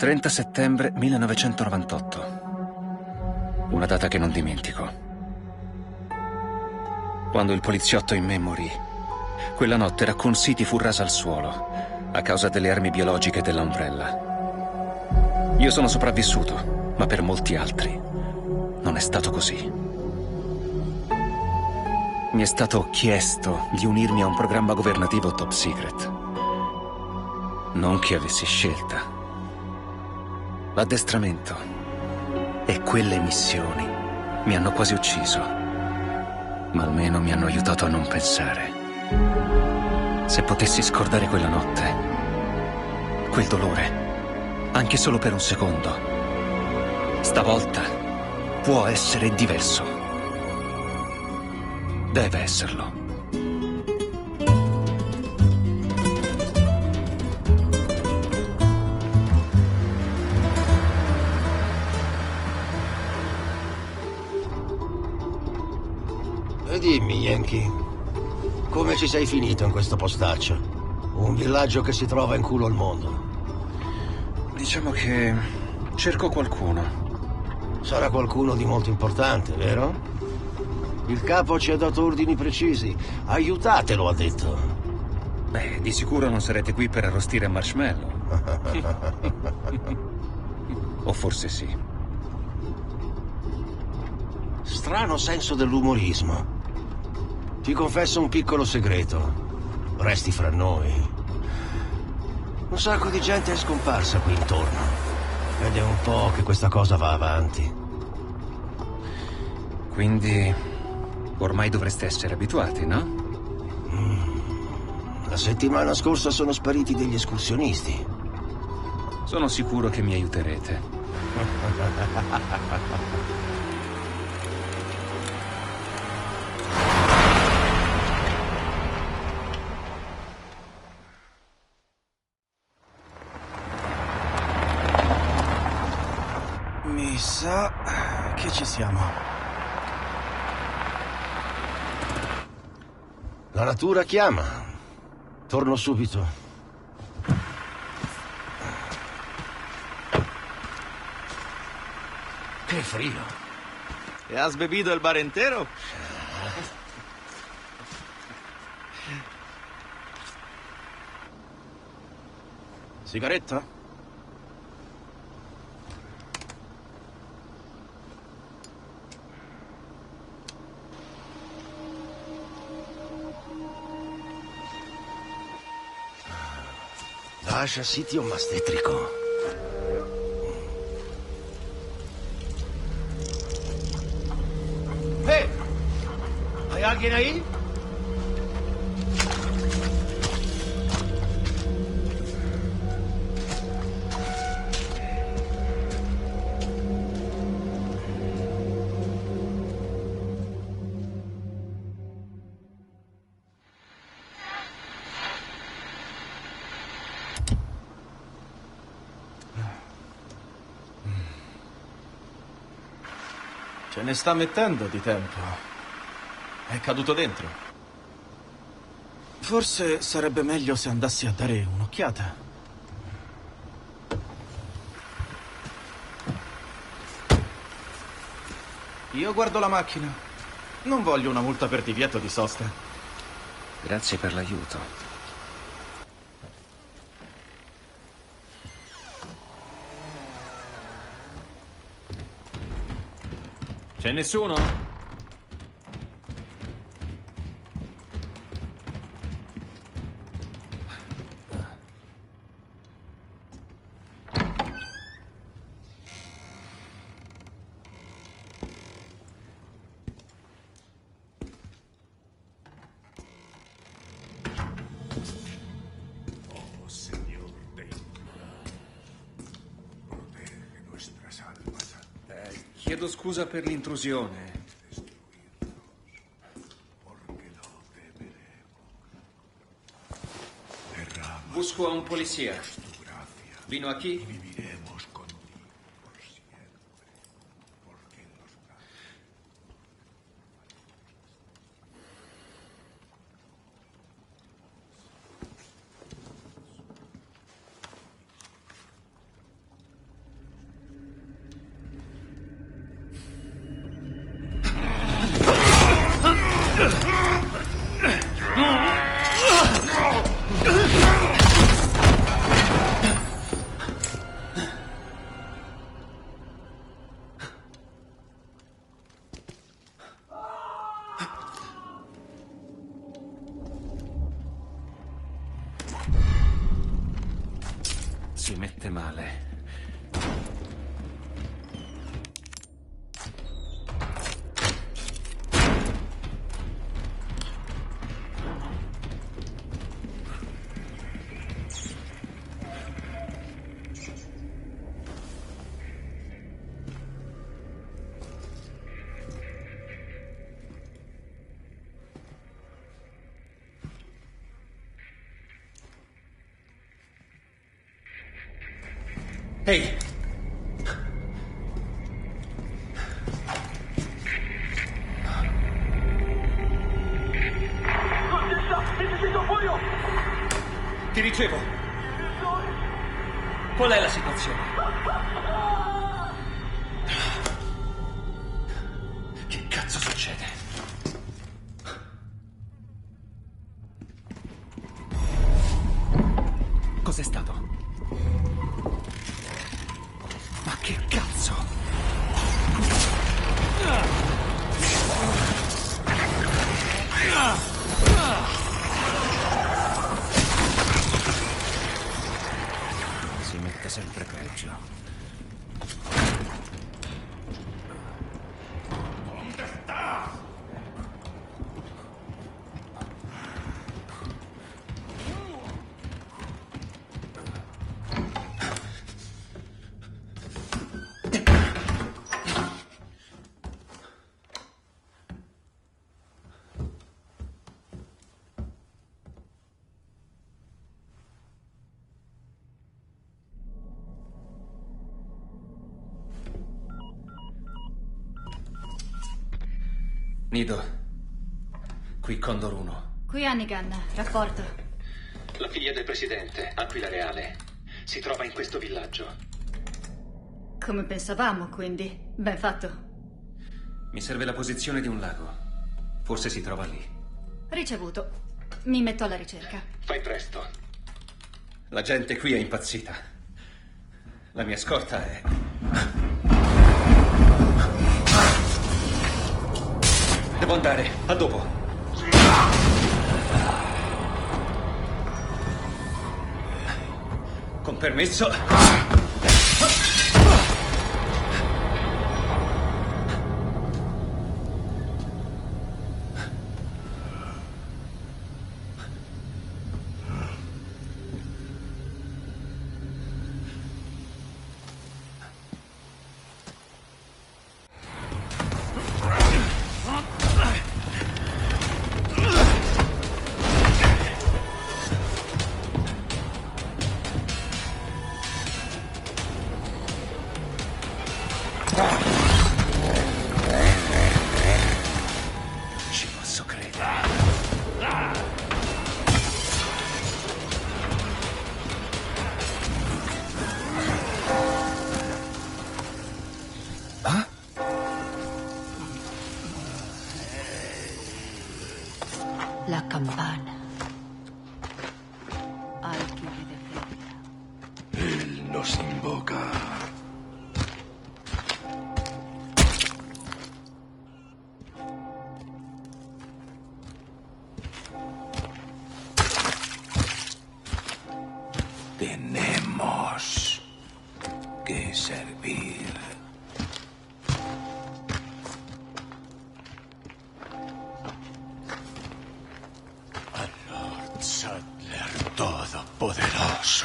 30 settembre 1998. Una data che non dimentico. Quando il poliziotto in me morì, quella notte Raccoon City fu rasa al suolo a causa delle armi biologiche della Umbrella. Io sono sopravvissuto, ma per molti altri non è stato così. Mi è stato chiesto di unirmi a un programma governativo top secret. Non che avessi scelta. L'addestramento e quelle missioni mi hanno quasi ucciso, ma almeno mi hanno aiutato a non pensare. Se potessi scordare quella notte, quel dolore, anche solo per un secondo, stavolta può essere diverso. Deve esserlo. E dimmi, Yankee, come ci sei finito in questo postaccio? Un villaggio che si trova in culo al mondo. Diciamo che cerco qualcuno. Sarà qualcuno di molto importante, vero? Il capo ci ha dato ordini precisi. Aiutatelo, ha detto. Beh, di sicuro non sarete qui per arrostire marshmallow. O forse sì. Strano senso dell'umorismo. Ti confesso un piccolo segreto. Resti fra noi. Un sacco di gente è scomparsa qui intorno. Ed è un po' che questa cosa va avanti. Quindi ormai dovreste essere abituati, no? La settimana scorsa sono spariti degli escursionisti. Sono sicuro che mi aiuterete. Mi sa che ci siamo. La natura chiama. Torno subito. Che frio. ¿Te has bebido el bar entero? ¿Sigaretta? Lascia sitio mastetrico. ¿Hay alguien ahí? Ce ne sta mettendo di tempo. È caduto dentro. Forse sarebbe meglio se andassi a dare un'occhiata. Io guardo la macchina. Non voglio una multa per divieto di sosta. Grazie per l'aiuto. C'è nessuno? Chiedo scusa per l'intrusione. Busco a un polizia. Vino aquí. ci mette male. Ehi! Ti ricevo! Qual è la situazione? Che cazzo succede? Cos'è stato? Ma che cazzo? Si mette sempre peggio. Nido, qui Condor 1. Qui Hannigan, rapporto. La figlia del presidente, Aquila Reale, si trova in questo villaggio. Come pensavamo, quindi. Ben fatto. Mi serve la posizione di un lago. Forse si trova lì. Ricevuto. Mi metto alla ricerca. Fai presto. La gente qui è impazzita. La mia scorta è... Devo andare. A dopo. Con permesso. Ci posso credere. Ah? La campana. Alchime de Feria. Él nos invoca. Tenemos que servir. Al Lord Sadler Todopoderoso.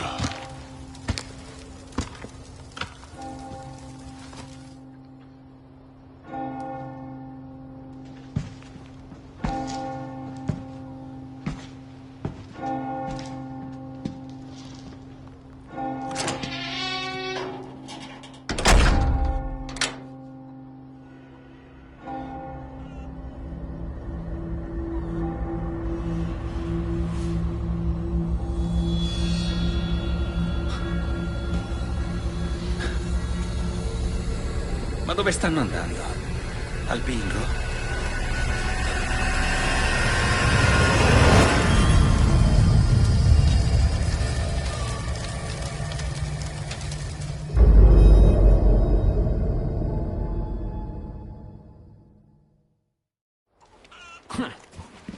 Ma dove stanno andando? Al bingo?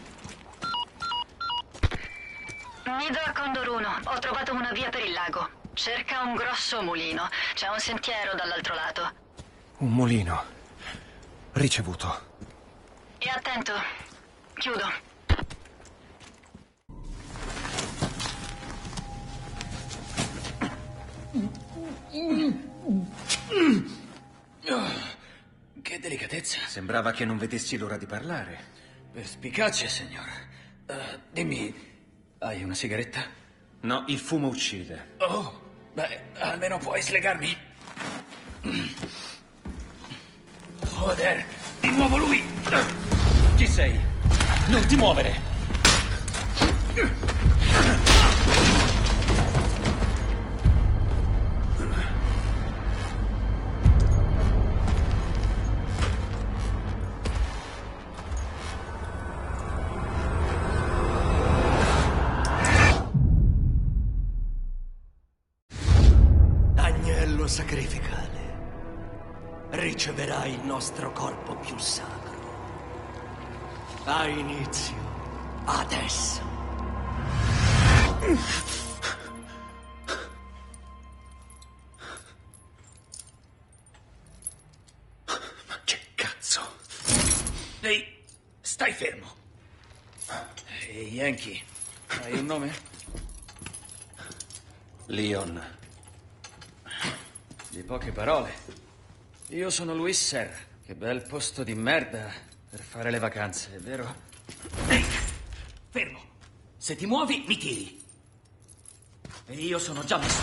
Nido a Condor 1. Ho trovato una via per il lago. Cerca un grosso mulino. C'è un sentiero dall'altro lato. Un mulino. Ricevuto. E attento. Chiudo. Che delicatezza. Sembrava che non vedessi l'ora di parlare. Perspicace, signor. Dimmi, hai una sigaretta? No, il fumo uccide. Oh, beh, almeno puoi slegarmi. Joder, di nuovo lui. Chi sei? Non ti muovere! Agnello sacrificale, riceverai il nostro corpo più sacro. Ha inizio adesso. Ma che cazzo? Ehi, stai fermo. Ehi, Yankee, hai un nome? Leon. Di poche parole. Io sono Luis Serra. Che bel posto di merda per fare le vacanze, è vero? Ehi, fermo. Se ti muovi, mi tiri. E io sono già messo.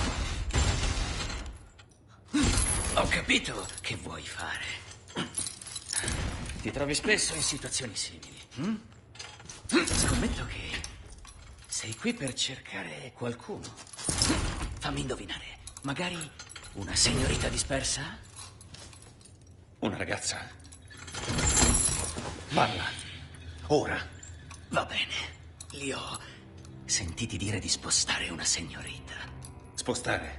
Ho capito che vuoi fare. Ti trovi spesso in situazioni simili. Scommetto che sei qui per cercare qualcuno. Fammi indovinare. Magari una signorita dispersa? Una ragazza. Parla. Ora. Va bene. Li ho sentiti dire di spostare una signorita. Spostare.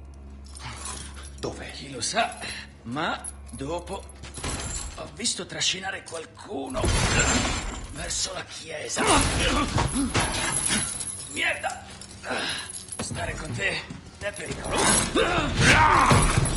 Dove? Chi lo sa, ma dopo ho visto trascinare qualcuno verso la chiesa. Merda! Stare con te è pericoloso.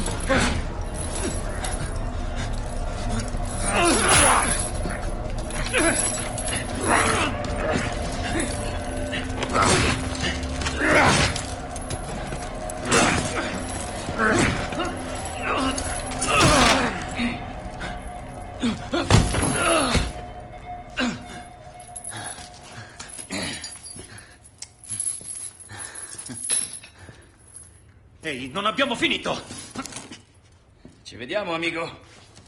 Ehi, non abbiamo finito! Ci vediamo, amico.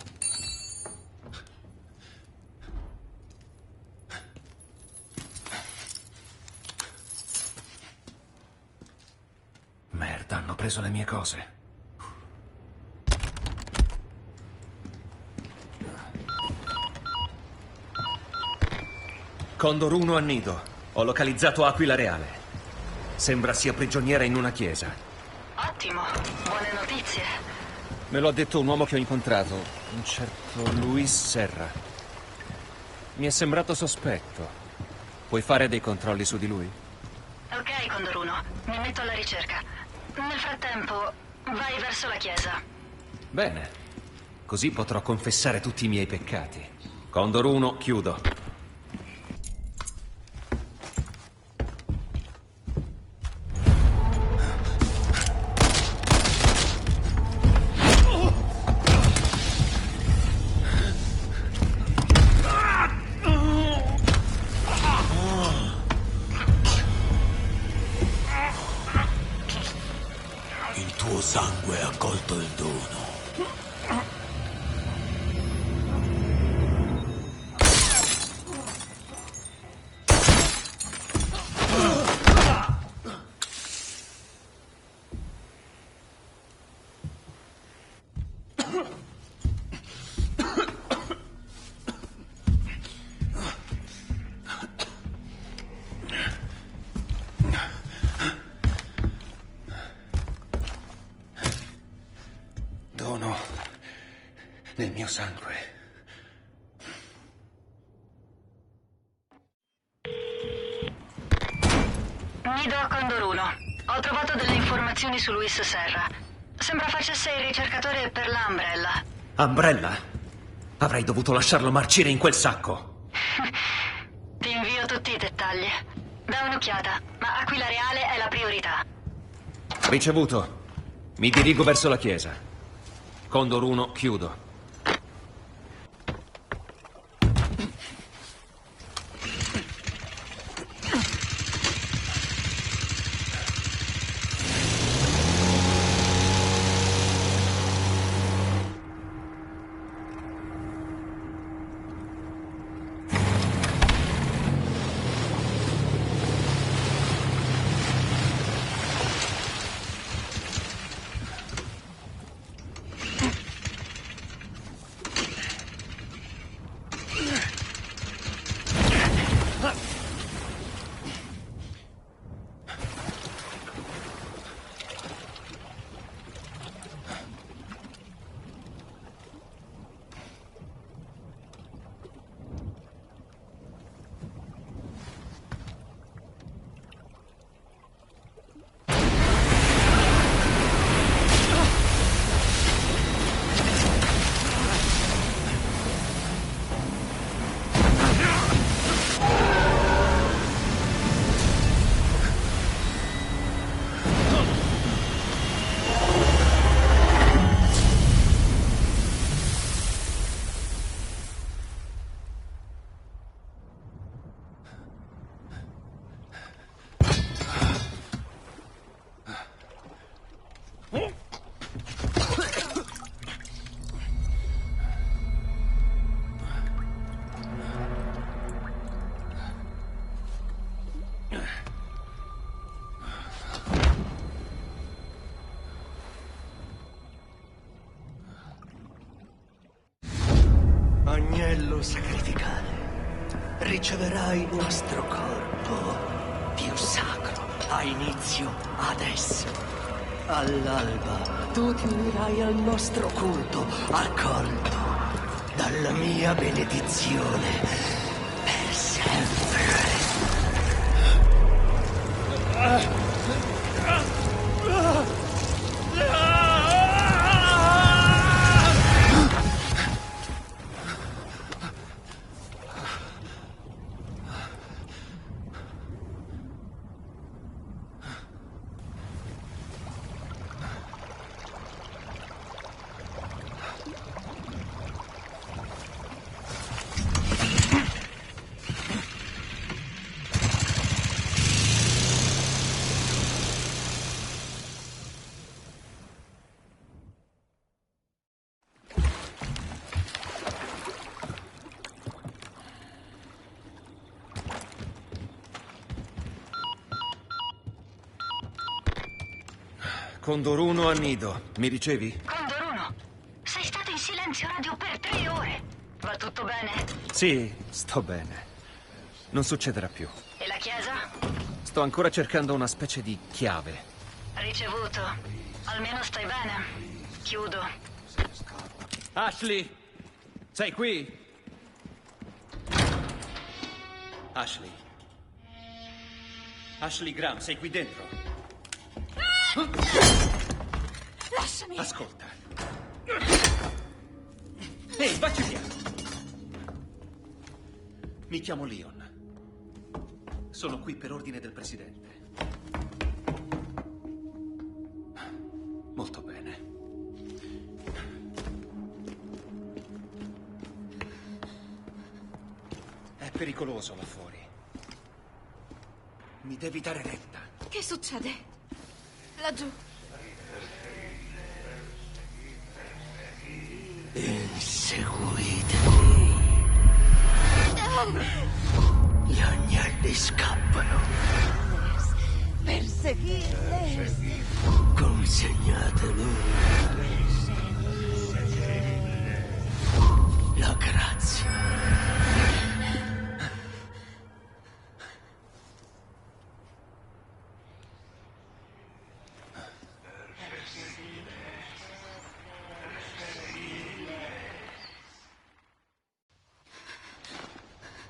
Merda, hanno preso le mie cose. Condor 1 a nido. Ho localizzato Aquila Reale. Sembra sia prigioniera in una chiesa. Ottimo. Buone notizie. Me lo ha detto un uomo che ho incontrato, un certo Luis Serra. Mi è sembrato sospetto. Puoi fare dei controlli su di lui? Ok, Condor 1. Mi metto alla ricerca. Nel frattempo, vai verso la chiesa. Bene. Così potrò confessare tutti i miei peccati. Condor 1, chiudo. Il tuo sangue ha colto il dono. Dono nel mio sangue. Nido Condor 1. Ho trovato delle informazioni su Luis Serra. Sembra facesse il ricercatore per la Umbrella. Umbrella? Avrei dovuto lasciarlo marcire in quel sacco. Ti invio tutti i dettagli. Da un'occhiata, ma Aquila Reale è la priorità. Ricevuto. Mi dirigo verso la chiesa. Condor 1, chiudo. Agnello sacrificale, riceverai il nostro corpo più sacro. Ha inizio adesso. All'alba tu ti unirai al nostro culto, accolto dalla mia benedizione per sempre. Condor 1 a nido. Mi ricevi? Condor 1, sei stato in silenzio radio per 3 ore. Va tutto bene? Sì, sto bene. Non succederà più. E la chiesa? Sto ancora cercando una specie di chiave. Ricevuto. Almeno stai bene. Chiudo. Ashley! Sei qui? Ashley. Ashley Graham, sei qui dentro? Lasciami! Ascolta. Ehi, vacci via! Mi chiamo Leon. Sono qui per ordine del presidente. Molto bene. È pericoloso là fuori. Mi devi dare retta. Che succede? Laggiù. Inseguitemi. Gli agnelli scappano. Perseguirli. Consegnate loro la grazia.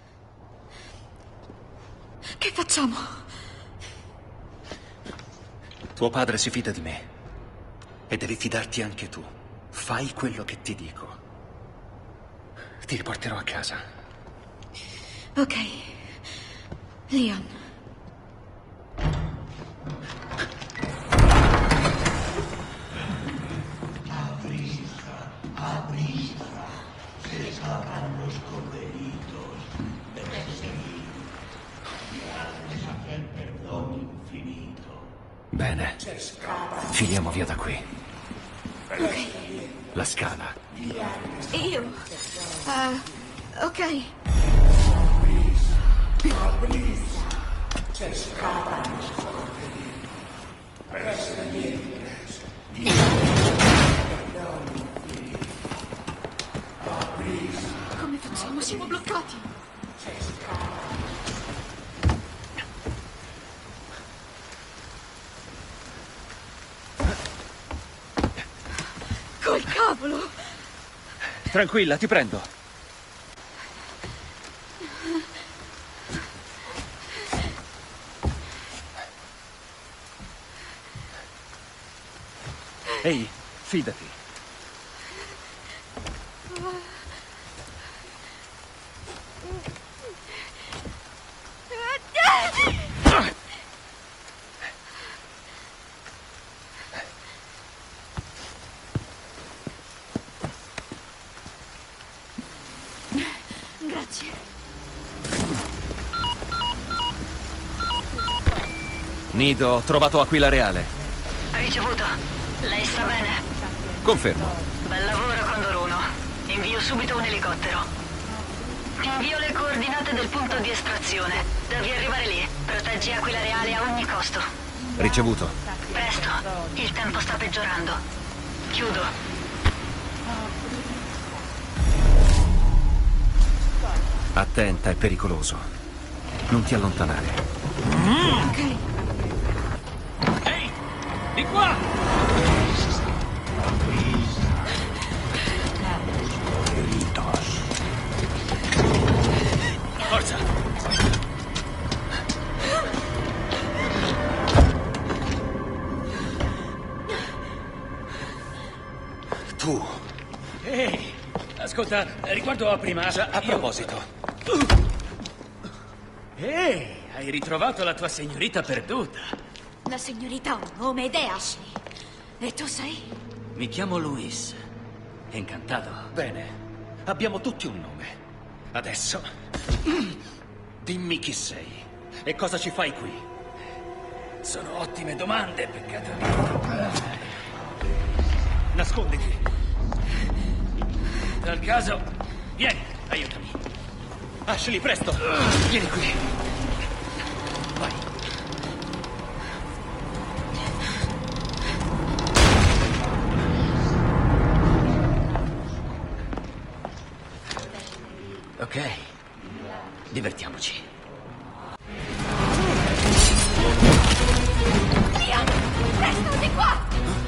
Che facciamo? Tuo padre si fida di me. E devi fidarti anche tu. Fai quello che ti dico. Ti riporterò a casa. Ok. Leon. Bene. Filiamo via da qui. Ok. La scala. Io... ok. Come facciamo? Siamo bloccati. Col cavolo! Tranquilla, ti prendo. Ehi, fidati. Grazie. Nido, ho trovato Aquila Reale. Ricevuto. Lei sta bene? Confermo. Bel lavoro, Condor 1. Invio subito un elicottero. Ti invio le coordinate del punto di estrazione. Devi arrivare lì. Proteggi Aquila Reale a ogni costo. Ricevuto. Presto. Il tempo sta peggiorando. Chiudo. Attenta, è pericoloso. Non ti allontanare. Ok. Ehi! Di qua! Forza! Tu. Ehi! Ascolta, riguardo a prima... A proposito. Ehi! Hai ritrovato la tua signorita perduta. La signorita ha un nome ed è Ashley. E tu sei? Mi chiamo Luis. Incantato. Bene. Abbiamo tutti un nome. Adesso. Dimmi chi sei. E cosa ci fai qui? Sono ottime domande, peccato. Nasconditi. Dal caso, vieni, aiutami. Ashley, presto. Vieni qui. Vai. Ok, divertiamoci. Leon! Presto, di qua!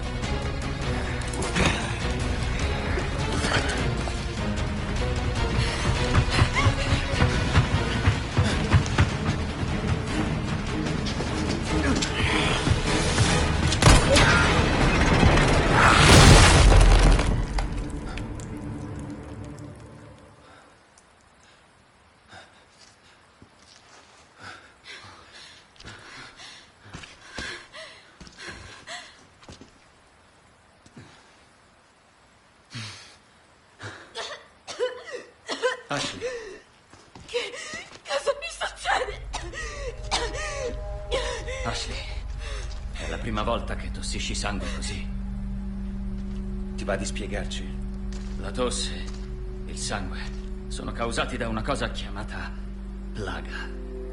Ashley. Cosa mi succede? Ashley, è la prima volta che tossisci sangue così. Ti va di spiegarci? La tosse, il sangue, sono causati da una cosa chiamata plaga.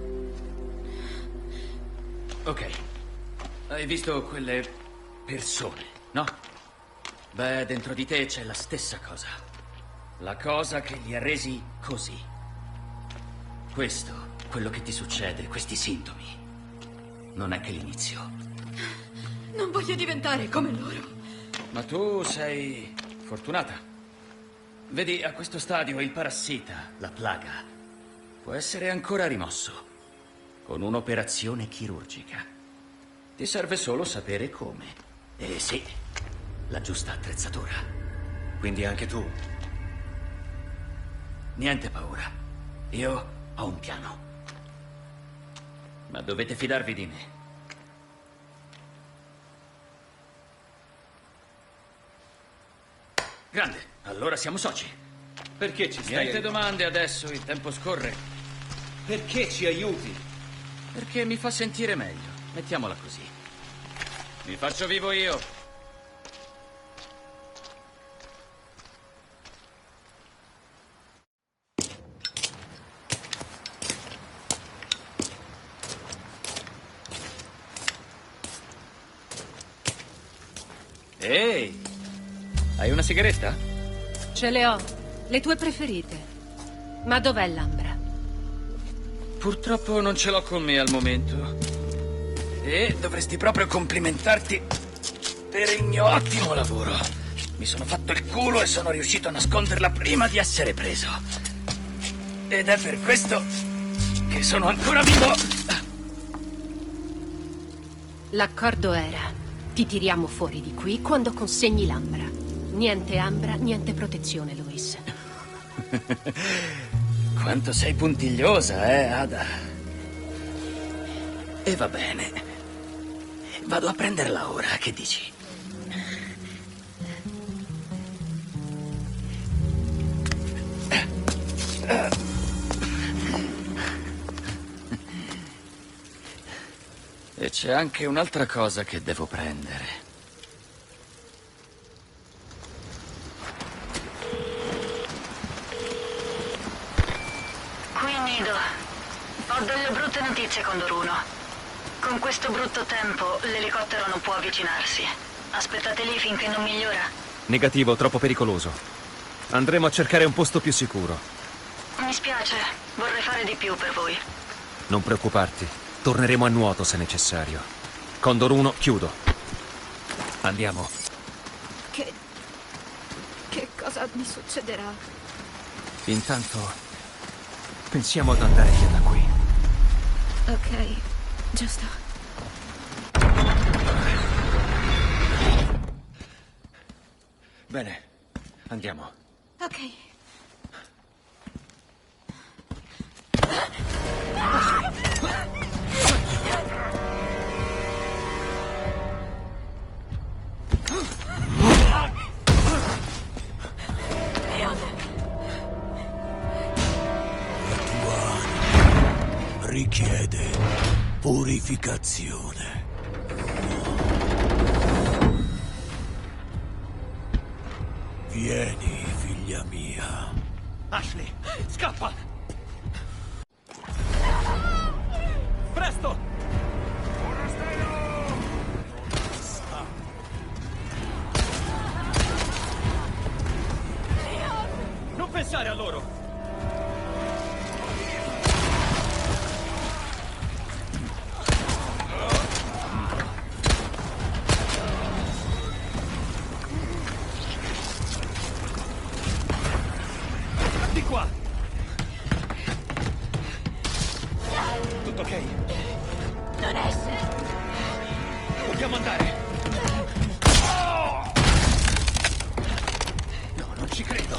Ok, hai visto quelle persone, no? Beh, dentro di te c'è la stessa cosa. La cosa che li ha resi così. Questo, quello che ti succede, questi sintomi, non è che l'inizio. Non voglio diventare come loro. Ma tu sei fortunata. Vedi, a questo stadio il parassita, la plaga, può essere ancora rimosso con un'operazione chirurgica. Ti serve solo sapere come. E sì, la giusta attrezzatura. Quindi anche tu? Niente paura. Io ho un piano. Ma dovete fidarvi di me. Grande, allora siamo soci. Perché ci stai? Niente domande adesso, il tempo scorre. Perché ci aiuti? Perché mi fa sentire meglio. Mettiamola così. Mi faccio vivo io. Ehi, hai una sigaretta? Ce le ho, le tue preferite. Ma dov'è l'ambra? Purtroppo non ce l'ho con me al momento. E dovresti proprio complimentarti per il mio ottimo lavoro. Mi sono fatto il culo e sono riuscito a nasconderla prima di essere preso. Ed è per questo che sono ancora vivo. L'accordo era: ti tiriamo fuori di qui quando consegni l'ambra. Niente ambra, niente protezione, Luis. Quanto sei puntigliosa, Ada? E va bene. Vado a prenderla ora, che dici? E c'è anche un'altra cosa che devo prendere. Qui Nido. Ho delle brutte notizie, Condor 1. Con questo brutto tempo l'elicottero non può avvicinarsi. Aspettate lì finché non migliora. Negativo, troppo pericoloso. Andremo a cercare un posto più sicuro. Mi spiace, vorrei fare di più per voi. Non preoccuparti, torneremo a nuoto se necessario. Condor 1, chiudo. Andiamo. Che cosa mi succederà? Intanto, pensiamo ad andare via da qui. Ok, giusto. Bene, andiamo. Ok. Richiede purificazione. Vieni, figlia mia. Ashley, scappa! Presto! Non pensare a loro! Di qua! Tutto ok? Non essere. Dobbiamo andare! No, non ci credo!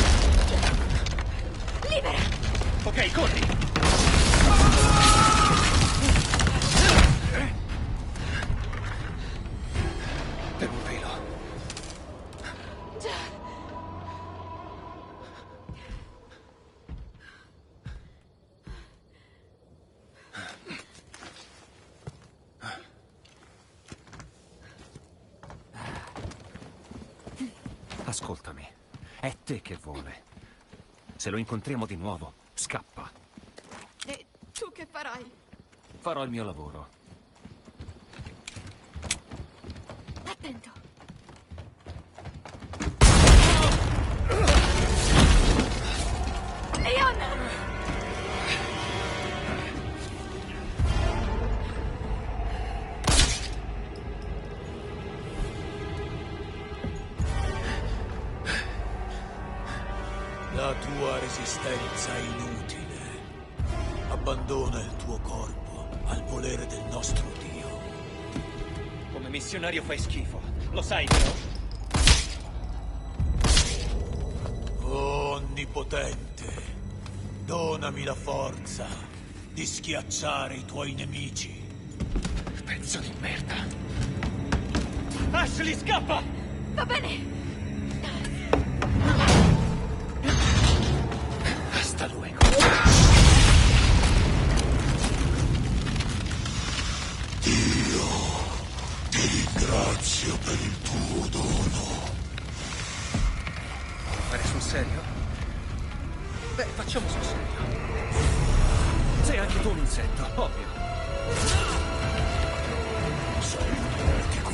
Libera! Ok, corri! Per un pelo. Ascoltami, è te che vuole. Se lo incontriamo di nuovo, scappa. E tu che farai? Farò il mio lavoro. Attento. Leon! La tua resistenza è inutile. Abbandona il tuo corpo al volere del nostro Dio. missionario fai schifo. Lo sai, vero? Onnipotente, donami la forza di schiacciare i tuoi nemici. Pezzo di merda. Ashley, scappa! Va bene. Hasta luego. Ti ringrazio per il tuo dono. Fare sul serio? Beh, facciamo sul serio. Sei anche tu un insetto, ovvio. Sei un eretico.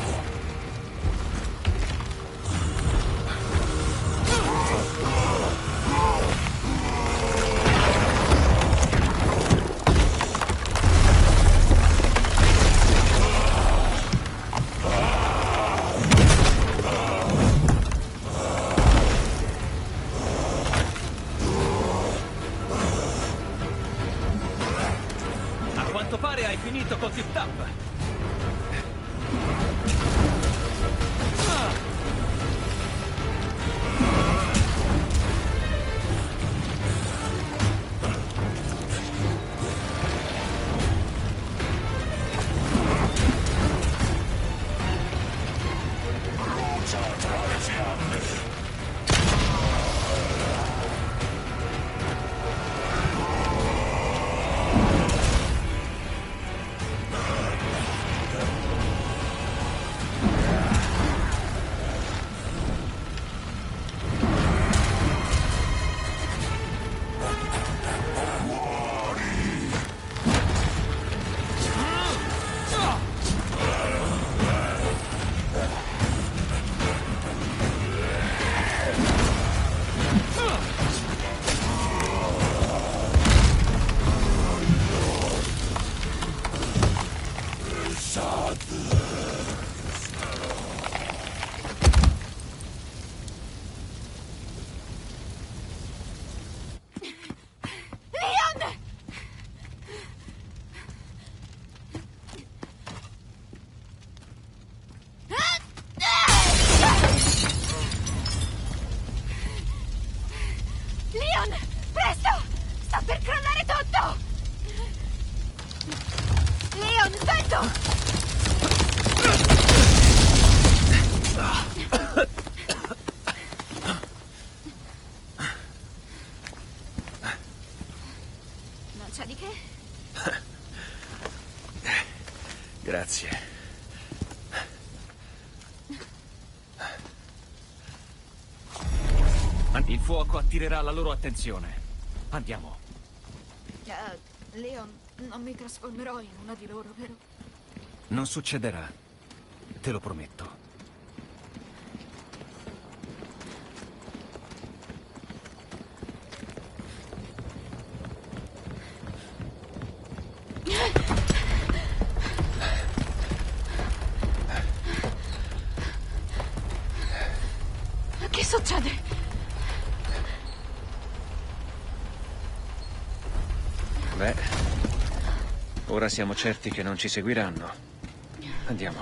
A quanto pare hai finito con Tip Tap. Leon, presto! Sta per crollare tutto! Leon, vento! Non c'è di che? Grazie. Il fuoco attirerà la loro attenzione. Andiamo. Leon, non mi trasformerò in una di loro, vero? Non succederà. Te lo prometto. Che succede? Beh, ora siamo certi che non ci seguiranno. Andiamo.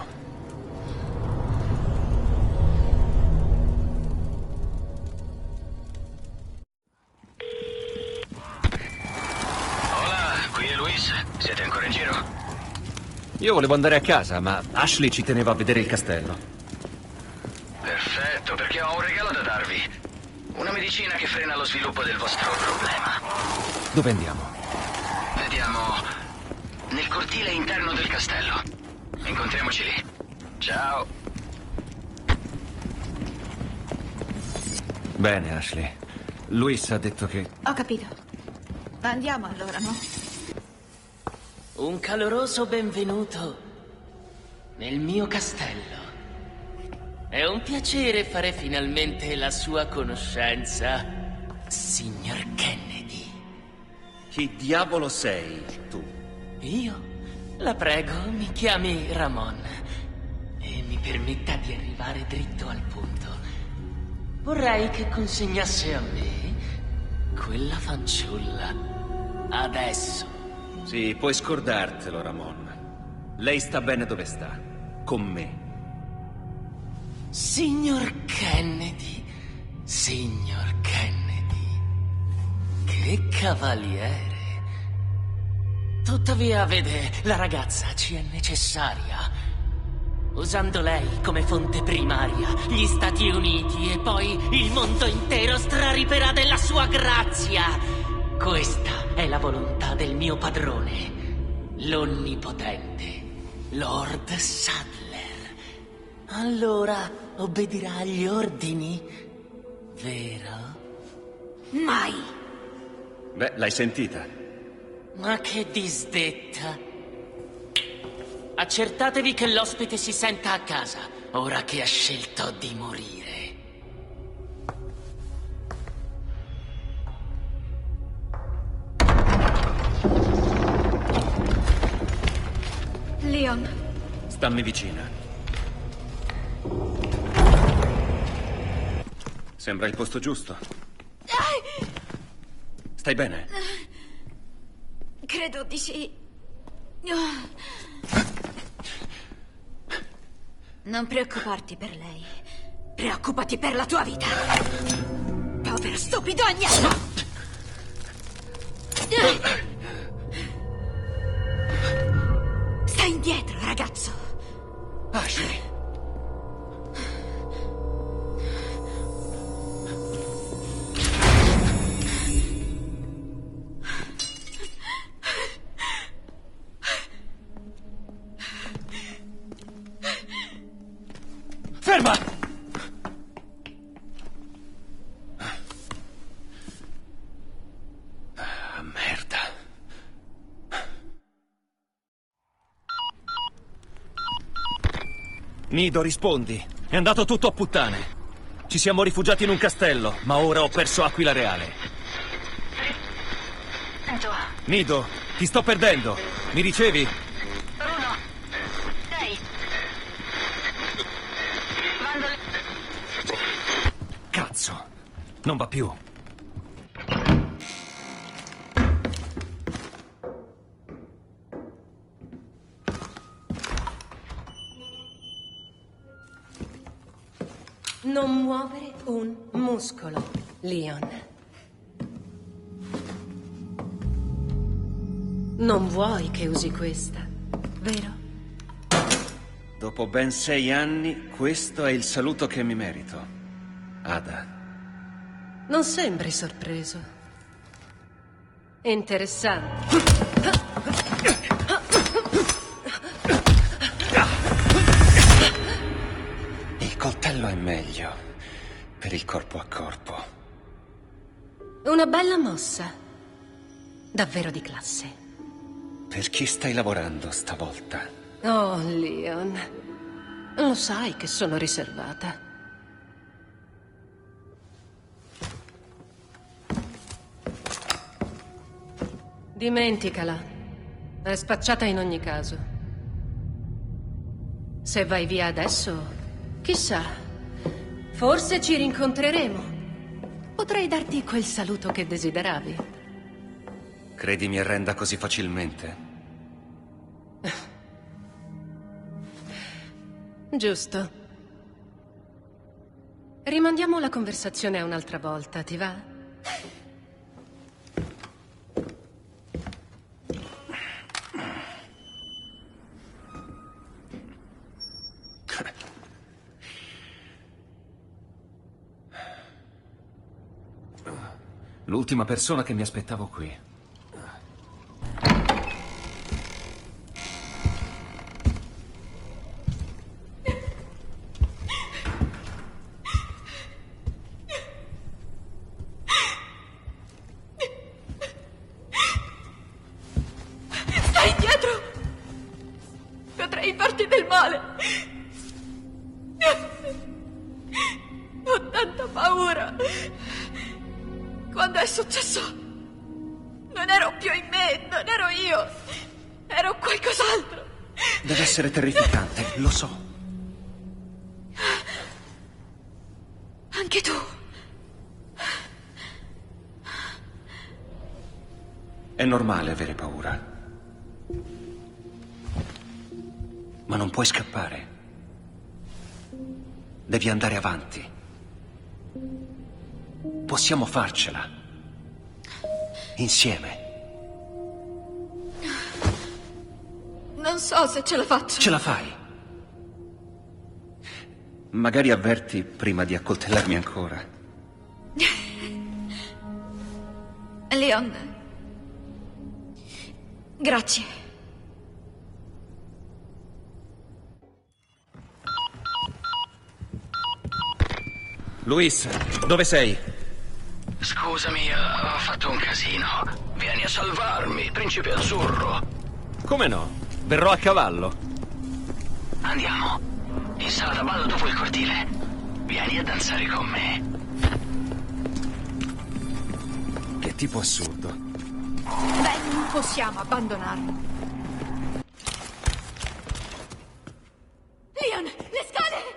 Hola, qui è Luis. Siete ancora in giro? Io volevo andare a casa, ma Ashley ci teneva a vedere il castello. Perfetto, perché ho un regalo da darvi. Una medicina che frena lo sviluppo del vostro problema. Dove andiamo? Vediamo nel cortile interno del castello. Incontriamoci lì. Ciao. Bene, Ashley. Luis ha detto che... Ho capito. Andiamo allora, no? Un caloroso benvenuto nel mio castello. È un piacere fare finalmente la sua conoscenza, signor Kennedy. Chi diavolo sei, tu? Io? La prego, mi chiami Ramon e mi permetta di arrivare dritto al punto. Vorrei che consegnasse a me quella fanciulla. Adesso. Sì, puoi scordartelo, Ramon. Lei sta bene dove sta. Con me. Signor Kennedy, signor Kennedy, che cavaliere. Tuttavia, vede, la ragazza ci è necessaria. Usando lei come fonte primaria, gli Stati Uniti e poi il mondo intero strariperà della sua grazia. Questa è la volontà del mio padrone, l'Onnipotente, Lord Sadler. Allora obbedirà agli ordini, vero? Mai. Beh, l'hai sentita. Ma che disdetta. Accertatevi che l'ospite si senta a casa, ora che ha scelto di morire. Leon. Stammi vicina. Sembra il posto giusto. Stai bene? Credo di sì. Non preoccuparti per lei. Preoccupati per la tua vita. Povero stupido agnello! Stai indietro, ragazzo. Ashley. Ferma! Ah, merda. Nido, rispondi. È andato tutto a puttane. Ci siamo rifugiati in un castello, ma ora ho perso Aquila Reale. Sento. Nido, ti sto perdendo. Mi ricevi? Bruno. Sei. Mandole. Cazzo. Non va più. Non muovere un muscolo, Leon. Non vuoi che usi questa, vero? Dopo ben 6 anni, questo è il saluto che mi merito. Ada. Non sembri sorpreso. Interessante. Il coltello è meglio per il corpo a corpo. Una bella mossa. Davvero di classe. Per chi stai lavorando stavolta? Oh, Leon. Lo sai che sono riservata. Dimenticala. È spacciata in ogni caso. Se vai via adesso, chissà, forse ci rincontreremo. Potrei darti quel saluto che desideravi. Credi mi arrenda così facilmente? Giusto. Rimandiamo la conversazione a un'altra volta, ti va? L'ultima persona che mi aspettavo qui. Stai indietro! Potrei farti del male! Ho tanta paura! Quando è successo, non ero più in me, non ero io, ero qualcos'altro. Deve essere terrificante, lo so. Anche tu. È normale avere paura. Ma non puoi scappare. Devi andare avanti. Possiamo farcela. Insieme. Non so se ce la faccio. Ce la fai. Magari avverti prima di accoltellarmi ancora. Leon. Grazie. Luis, dove sei? Scusami, ho fatto un casino. Vieni a salvarmi, principe azzurro. Come no? Verrò a cavallo. Andiamo. In sala da ballo dopo il cortile. Vieni a danzare con me. Che tipo assurdo. Beh, non possiamo abbandonarlo. Leon, le scale!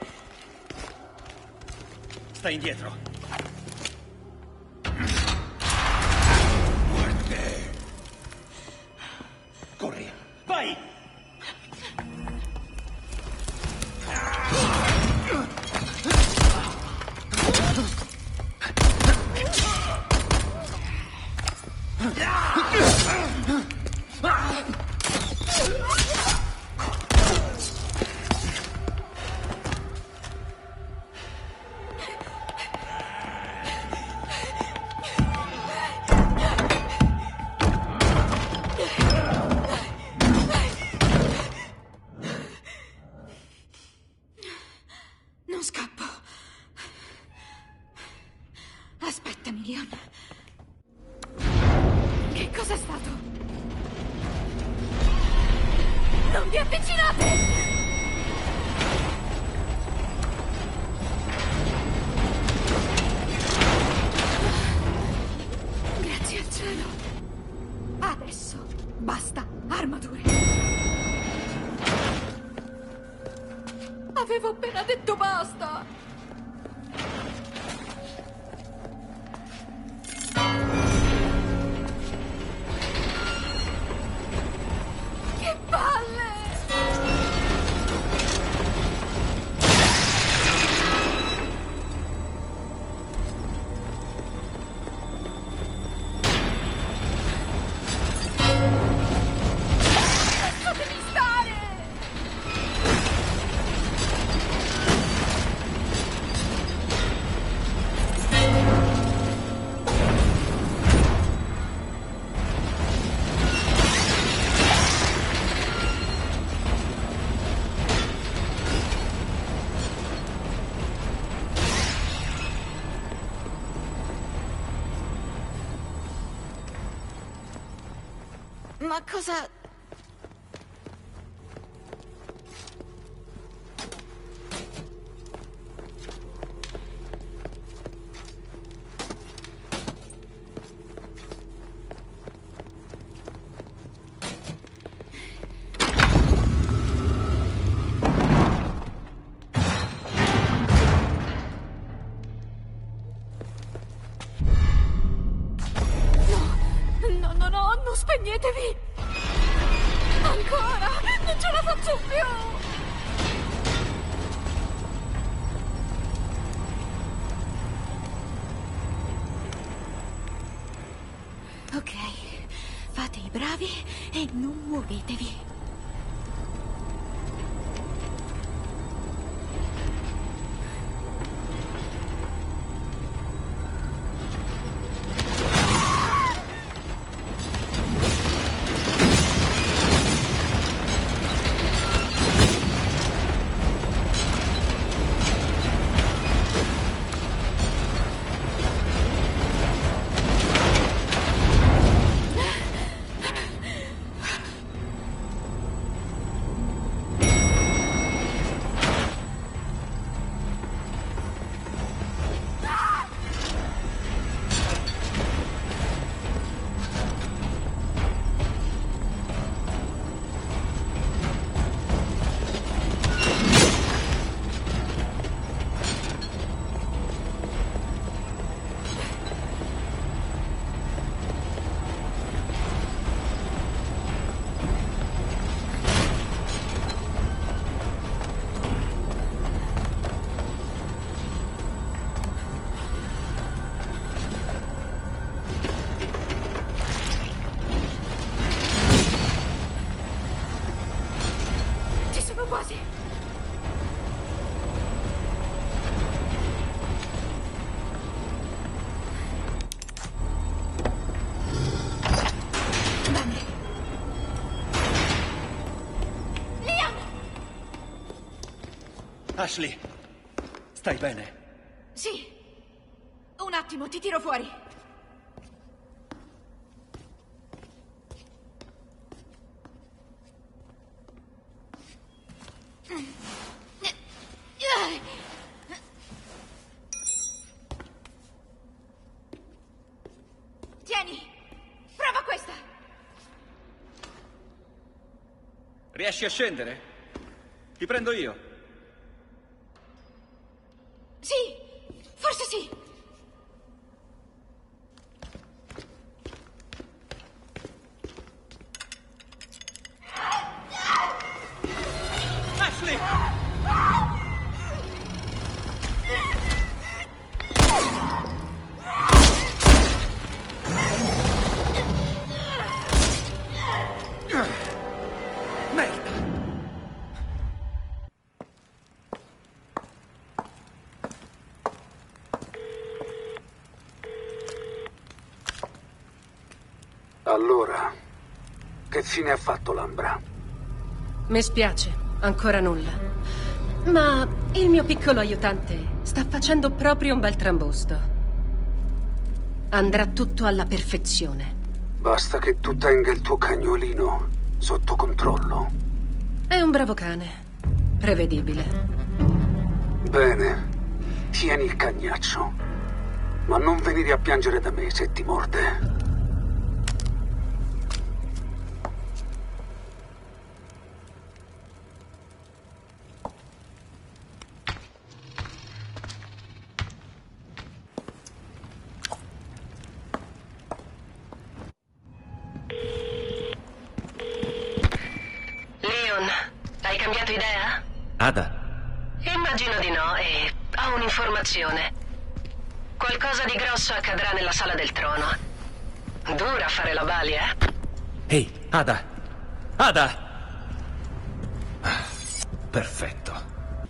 Stai indietro. Corri. Vai! Non scappo. Aspettami, Leon. Che cos'è stato? Non vi avvicinate! Grazie al cielo. Adesso basta armature. Avevo appena detto basta. Che palle! Lasciatemi stare! Ma cosa... No, non spegnetevi! Ancora! Non ce la faccio più! Ok, fate i bravi e non muovetevi. Ashley, stai bene? Sì. Un attimo, ti tiro fuori. Tieni, prova questa. Riesci a scendere? Ti prendo io. Sì, forse sì. Ashley! Merda! Allora, che fine ha fatto l'Ambra? Mi spiace, ancora nulla. Ma il mio piccolo aiutante sta facendo proprio un bel trambusto. Andrà tutto alla perfezione. Basta che tu tenga il tuo cagnolino sotto controllo. È un bravo cane. Prevedibile. Bene, tieni il cagnaccio. Ma non venire a piangere da me se ti morde. Leon, hai cambiato idea? Ada, Immagino di no e ho un'informazione. Qualcosa di grosso accadrà nella sala del trono. Dura fare la Bali, eh? ehi, Ada! Ada! Ah, perfetto.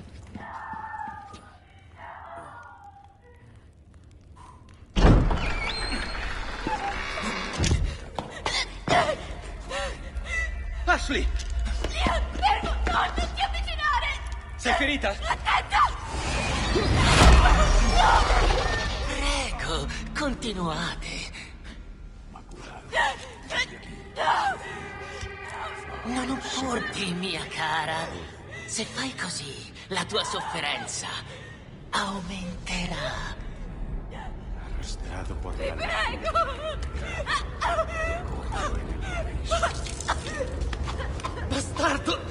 Ashley! Leon, fermo! No, non ti avvicinare! Sei ferita? Attenta! Prego, continuate. Non opporti, mia cara. Se fai così, la tua sofferenza aumenterà. Ti prego! Bastardo!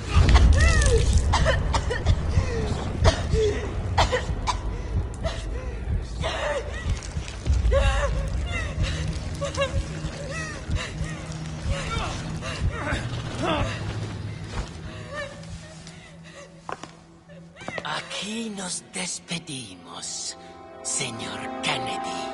Aquí nos despedimos, señor Kennedy.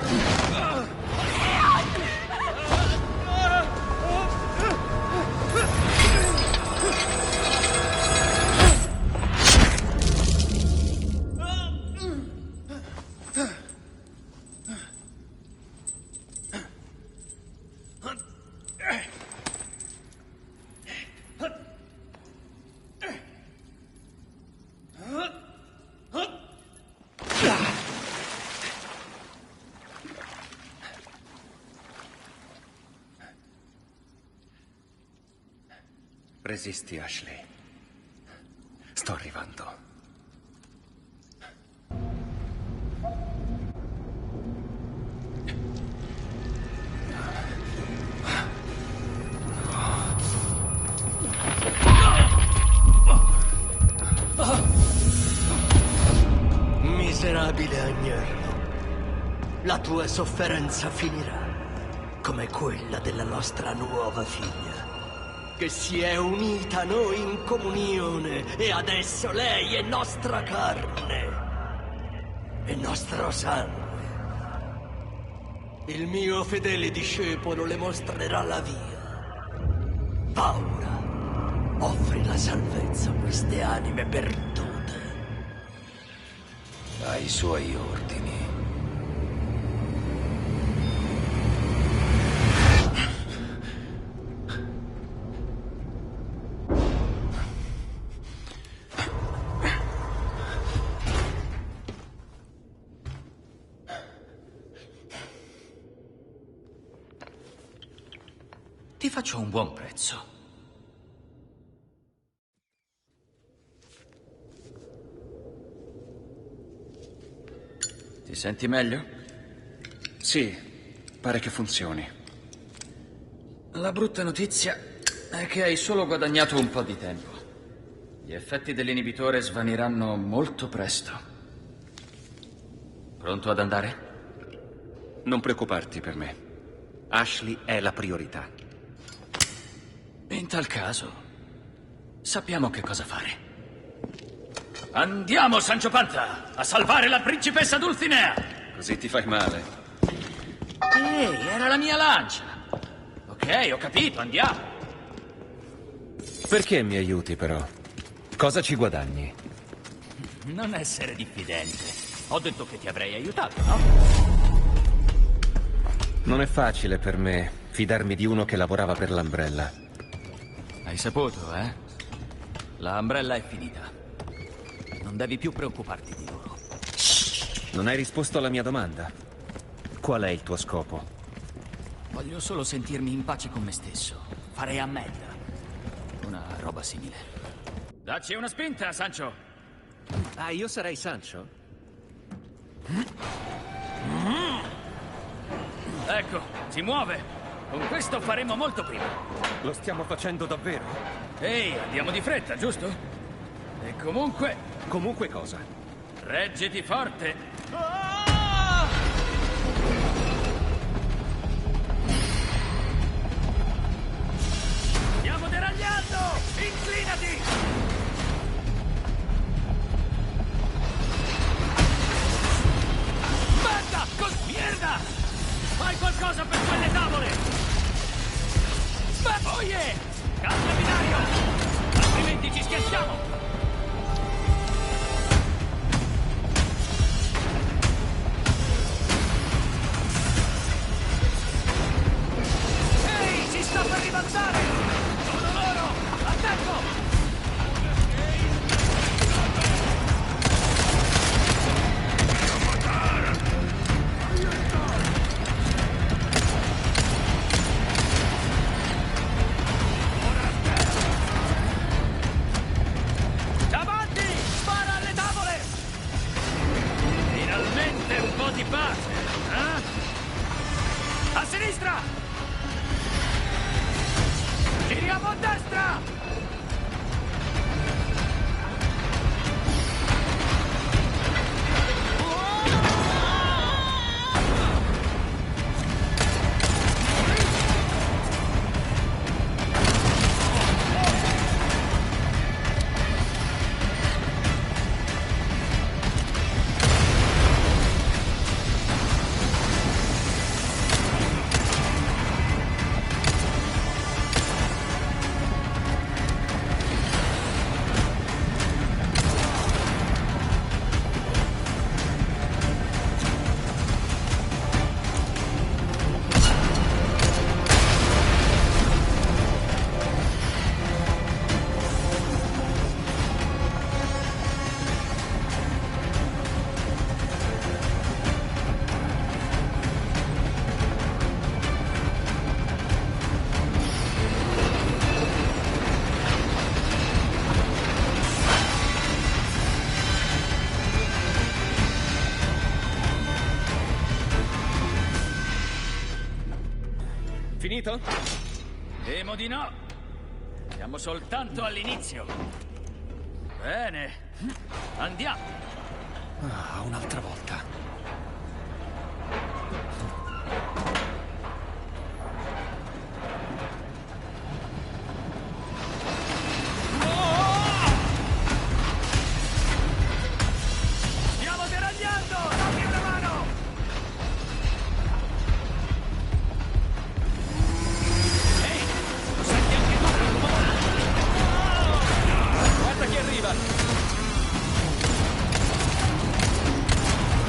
Resisti, Ashley. Sto arrivando. Miserabile agnello, la tua sofferenza finirà come quella della nostra nuova figlia, che si è unita a noi in comunione e adesso lei è nostra carne e nostro sangue. Il mio fedele discepolo le mostrerà la via. Paura, offri la salvezza a queste anime perdute. Ai suoi ordini. Ti faccio un buon prezzo. Ti senti meglio? Sì, pare che funzioni. La brutta notizia è che hai solo guadagnato un po' di tempo. Gli effetti dell'inibitore svaniranno molto presto. Pronto ad andare? Non preoccuparti per me. Ashley è la priorità. In tal caso, sappiamo che cosa fare. Andiamo, Sancho Panza, a salvare la principessa Dulcinea! Così ti fai male. Ehi, era la mia lancia! Ok, ho capito, andiamo! Perché mi aiuti, però? Cosa ci guadagni? Non essere diffidente. Ho detto che ti avrei aiutato, no? Non è facile per me fidarmi di uno che lavorava per l'Umbrella. Hai saputo, eh? La Umbrella è finita. Non devi più preoccuparti di loro. Non hai risposto alla mia domanda. Qual è il tuo scopo? Voglio solo sentirmi in pace con me stesso. Fare ammenda. Una roba simile. Dacci una spinta, Sancho. Ah, io sarei Sancho? Ecco, si muove. Con questo faremo molto prima. Lo stiamo facendo davvero? Ehi, andiamo di fretta, giusto? E comunque... Comunque cosa? Reggiti forte. Stiamo deragliando! Inclinati! Merda! Merda! Fai qualcosa per quelle tavole! Oye! Cambia binario! Altrimenti ci schiacciamo! Ehi! Si sta per ribaltare! Sono loro! Attacco! Davanti! Spara alle tavole! Finalmente un po' di pace, eh? A sinistra! Giriamo a destra! Finito? Temo di no. Siamo soltanto all'inizio. Bene. Andiamo. Ah, un'altra volta. Stiamo deragliando! Dammi una mano! Ehi! Lo senti anche tu? Guarda chi arriva!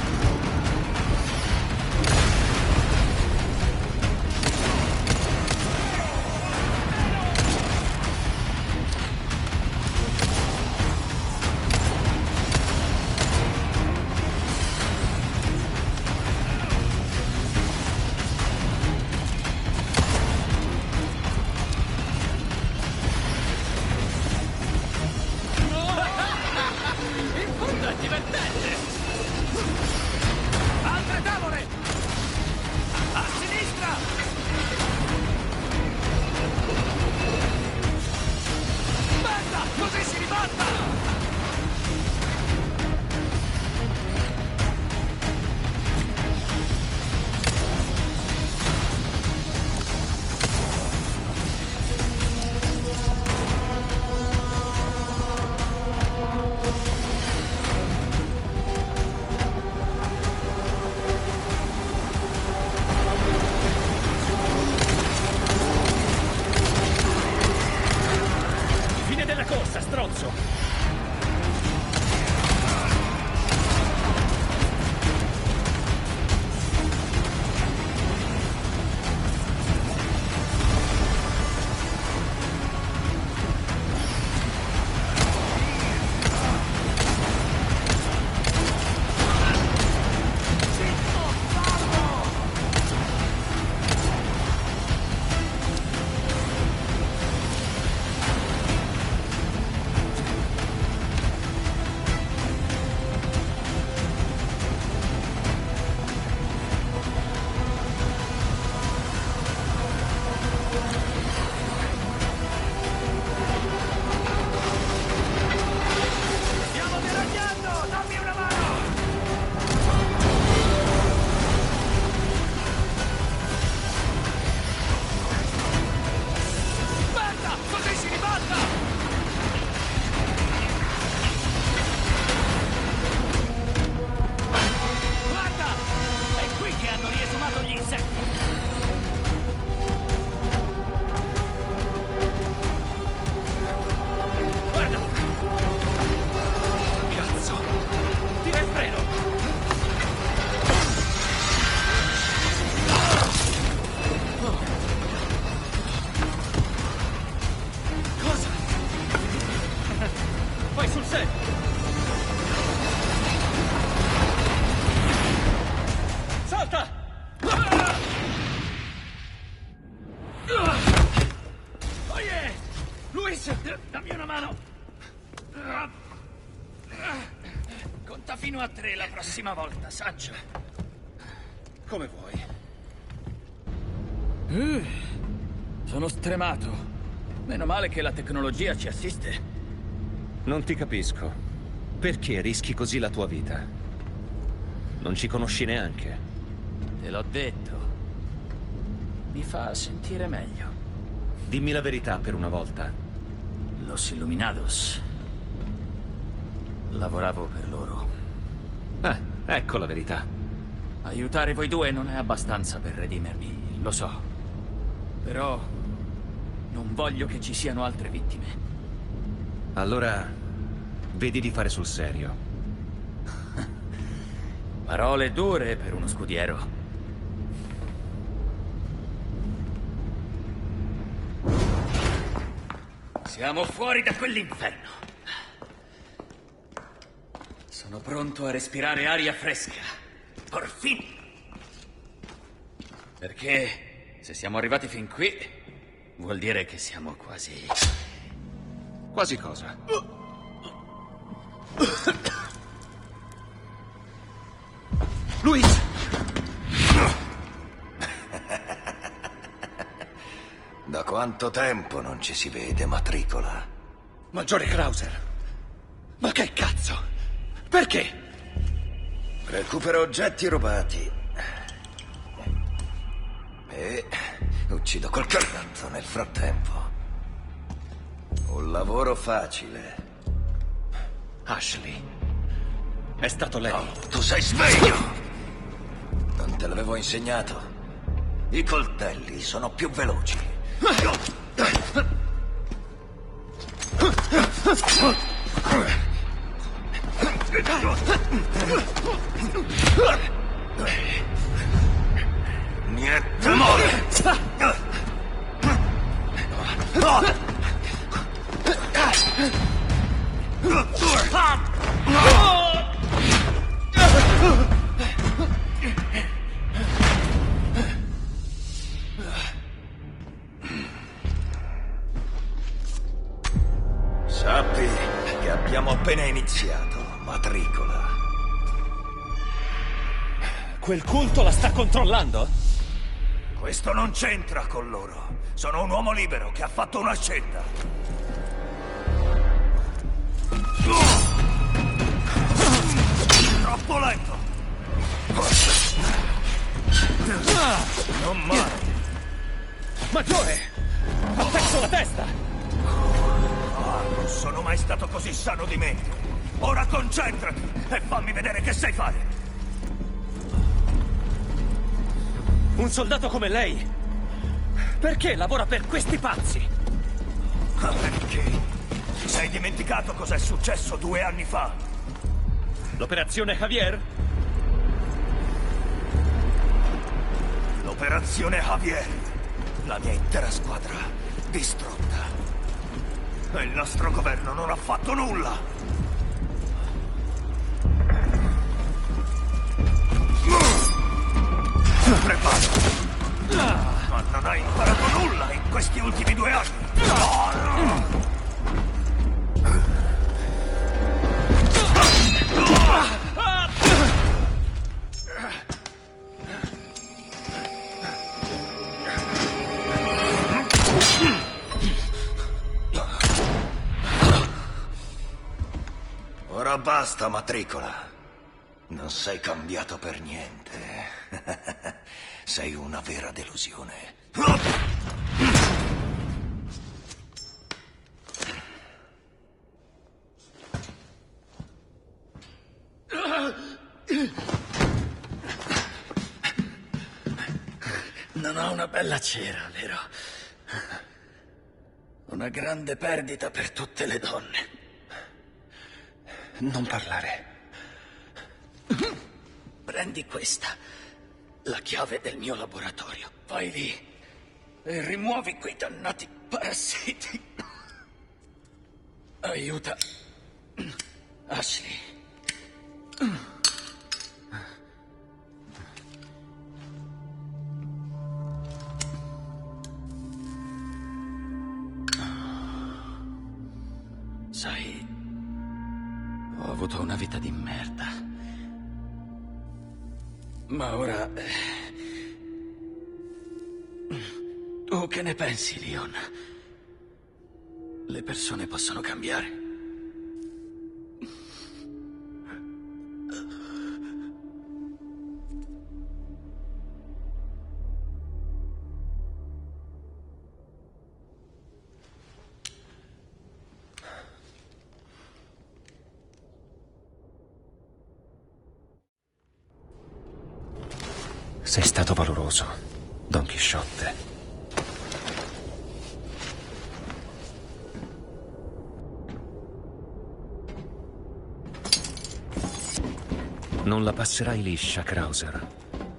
Senti! Guarda! Cazzo! Tira il freno! Cosa? Vai sul serio! Salta! Oh yeah! Luis, dammi una mano! Conta fino a 3 la prossima volta, saggio. Come vuoi. Sono stremato. Meno male che la tecnologia ci assiste. Non ti capisco. Perché rischi così la tua vita? Non ci conosci neanche. Te l'ho detto. Mi fa sentire meglio. Dimmi la verità per una volta. Los Illuminados. Lavoravo per loro. Ecco la verità. Aiutare voi due non è abbastanza per redimermi, lo so. Però non voglio che ci siano altre vittime. Allora, vedi di fare sul serio. Parole dure per uno scudiero. Siamo fuori da quell'inferno. Sono pronto a respirare aria fresca. Porfin! Perché se siamo arrivati fin qui, vuol dire che siamo quasi... Quasi cosa? Luis! Da quanto tempo non ci si vede, matricola? Maggiore Krauser! Ma che cazzo? Perché? Recupero oggetti rubati. E uccido quel cazzo nel frattempo. Un lavoro facile. Ashley. È stato lei. No, tu sei sveglio! Non te l'avevo insegnato. I coltelli sono più veloci. Niente male! Sappi che abbiamo appena iniziato, matricola. Quel culto la sta controllando? Questo non c'entra con loro. Sono un uomo libero che ha fatto una scelta. Troppo lento. Non male. Maggiore! Ha perso la testa! Non sono mai stato così sano di mente. Ora concentrati e fammi vedere che sai fare. Un soldato come lei? Perché lavora per questi pazzi? Perché? Ti sei dimenticato cosa è successo 2 anni fa? L'operazione Javier? L'operazione Javier. La mia intera squadra distrutta. E il nostro governo non ha fatto nulla. Prepara. Ma non hai imparato nulla in questi ultimi 2 anni. Ora basta, matricola. Non sei cambiato per niente. Sei una vera delusione. Non ho una bella cera, vero? Una grande perdita per tutte le donne. Non parlare. Prendi questa, la chiave del mio laboratorio. Vai lì e rimuovi quei dannati parassiti. Aiuta Ashley. Sai, ho avuto una vita di merda. Ma ora... Tu che ne pensi, Leon? Le persone possono cambiare. Sei stato valoroso, Don Chisciotte. Non la passerai liscia, Krauser.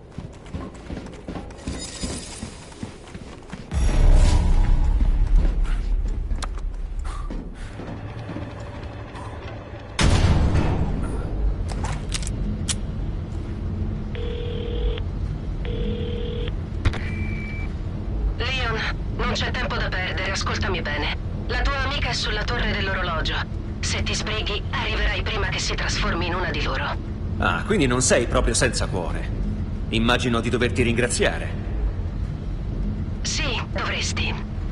Non c'è tempo da perdere, ascoltami bene. La tua amica è sulla torre dell'orologio. Se ti sbrighi, arriverai prima che si trasformi in una di loro. Ah, quindi non sei proprio senza cuore. Immagino di doverti ringraziare. Sì, dovresti.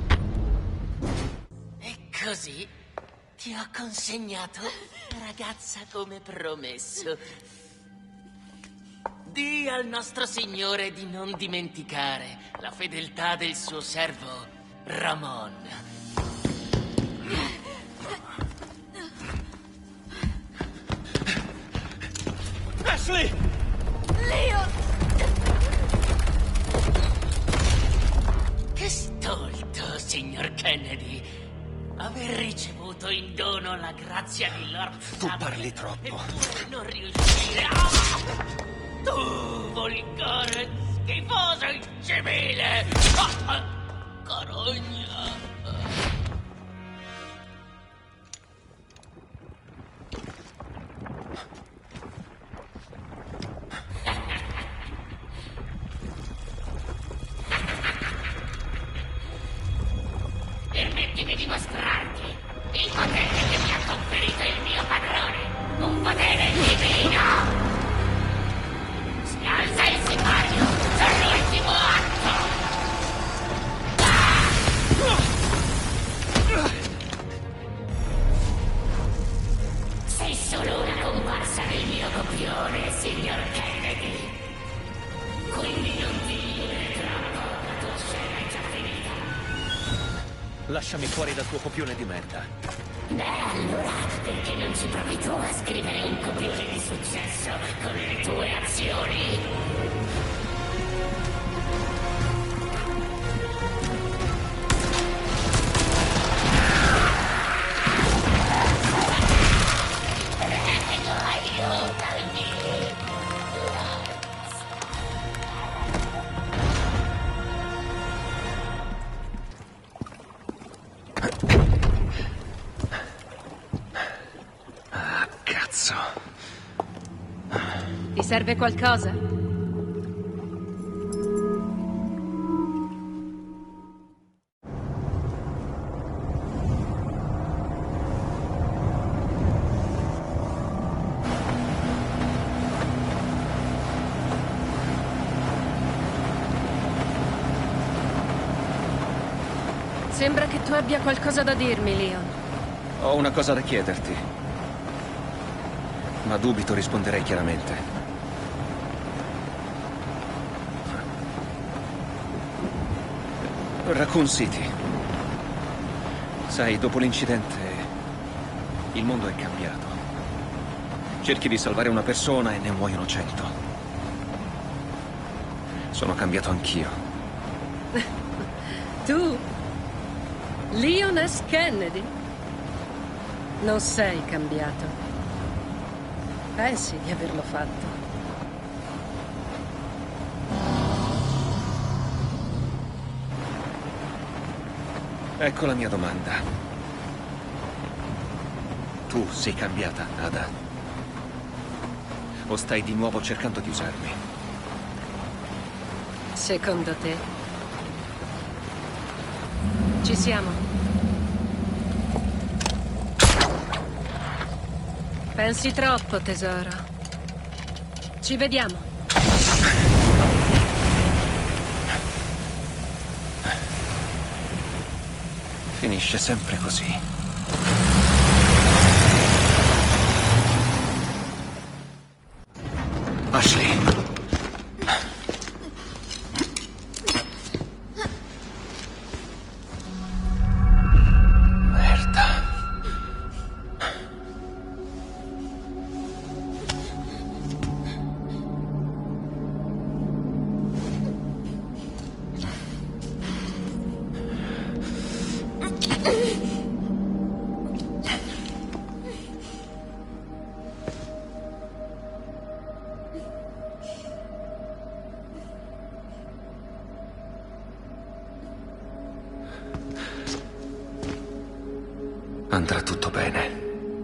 E così ti ho consegnato la ragazza come promesso. Dì al nostro Signore di non dimenticare la fedeltà del suo servo, Ramon. Ashley! Leon! Che stolto, signor Kennedy, aver ricevuto in dono la grazia di Lord Tu Sumner parli troppo. eppure non riuscire a... Tu, volgare, schifoso incivile! Carogna! Permettimi di mostrarti il potere che mi ha conferito il mio padrone, un potere divino! Si alza il sipario, sull'ultimo atto! Sei solo una comparsa del mio copione, signor Kennedy. Quindi non dire troppo, la tua scena è già finita. Lasciami fuori dal tuo copione di merda. Beh, allora, perché non ci provi tu a scrivere un copione di successo con le tue azioni? Ah, cazzo. Ti serve qualcosa? Sembra che tu abbia qualcosa da dirmi, Leon. Ho una cosa da chiederti. Ma dubito risponderei chiaramente. Raccoon City. Sai, dopo l'incidente, il mondo è cambiato. Cerchi di salvare una persona e ne muoiono 100. Sono cambiato anch'io. Tu? Leon S. Kennedy? Non sei cambiato. Pensi di averlo fatto. Ecco la mia domanda. Tu sei cambiata, Ada? O stai di nuovo cercando di usarmi? Secondo te? Ci siamo. Pensi troppo, tesoro. Ci vediamo. Finisce sempre così. Ashley. Merda. Andrà tutto bene.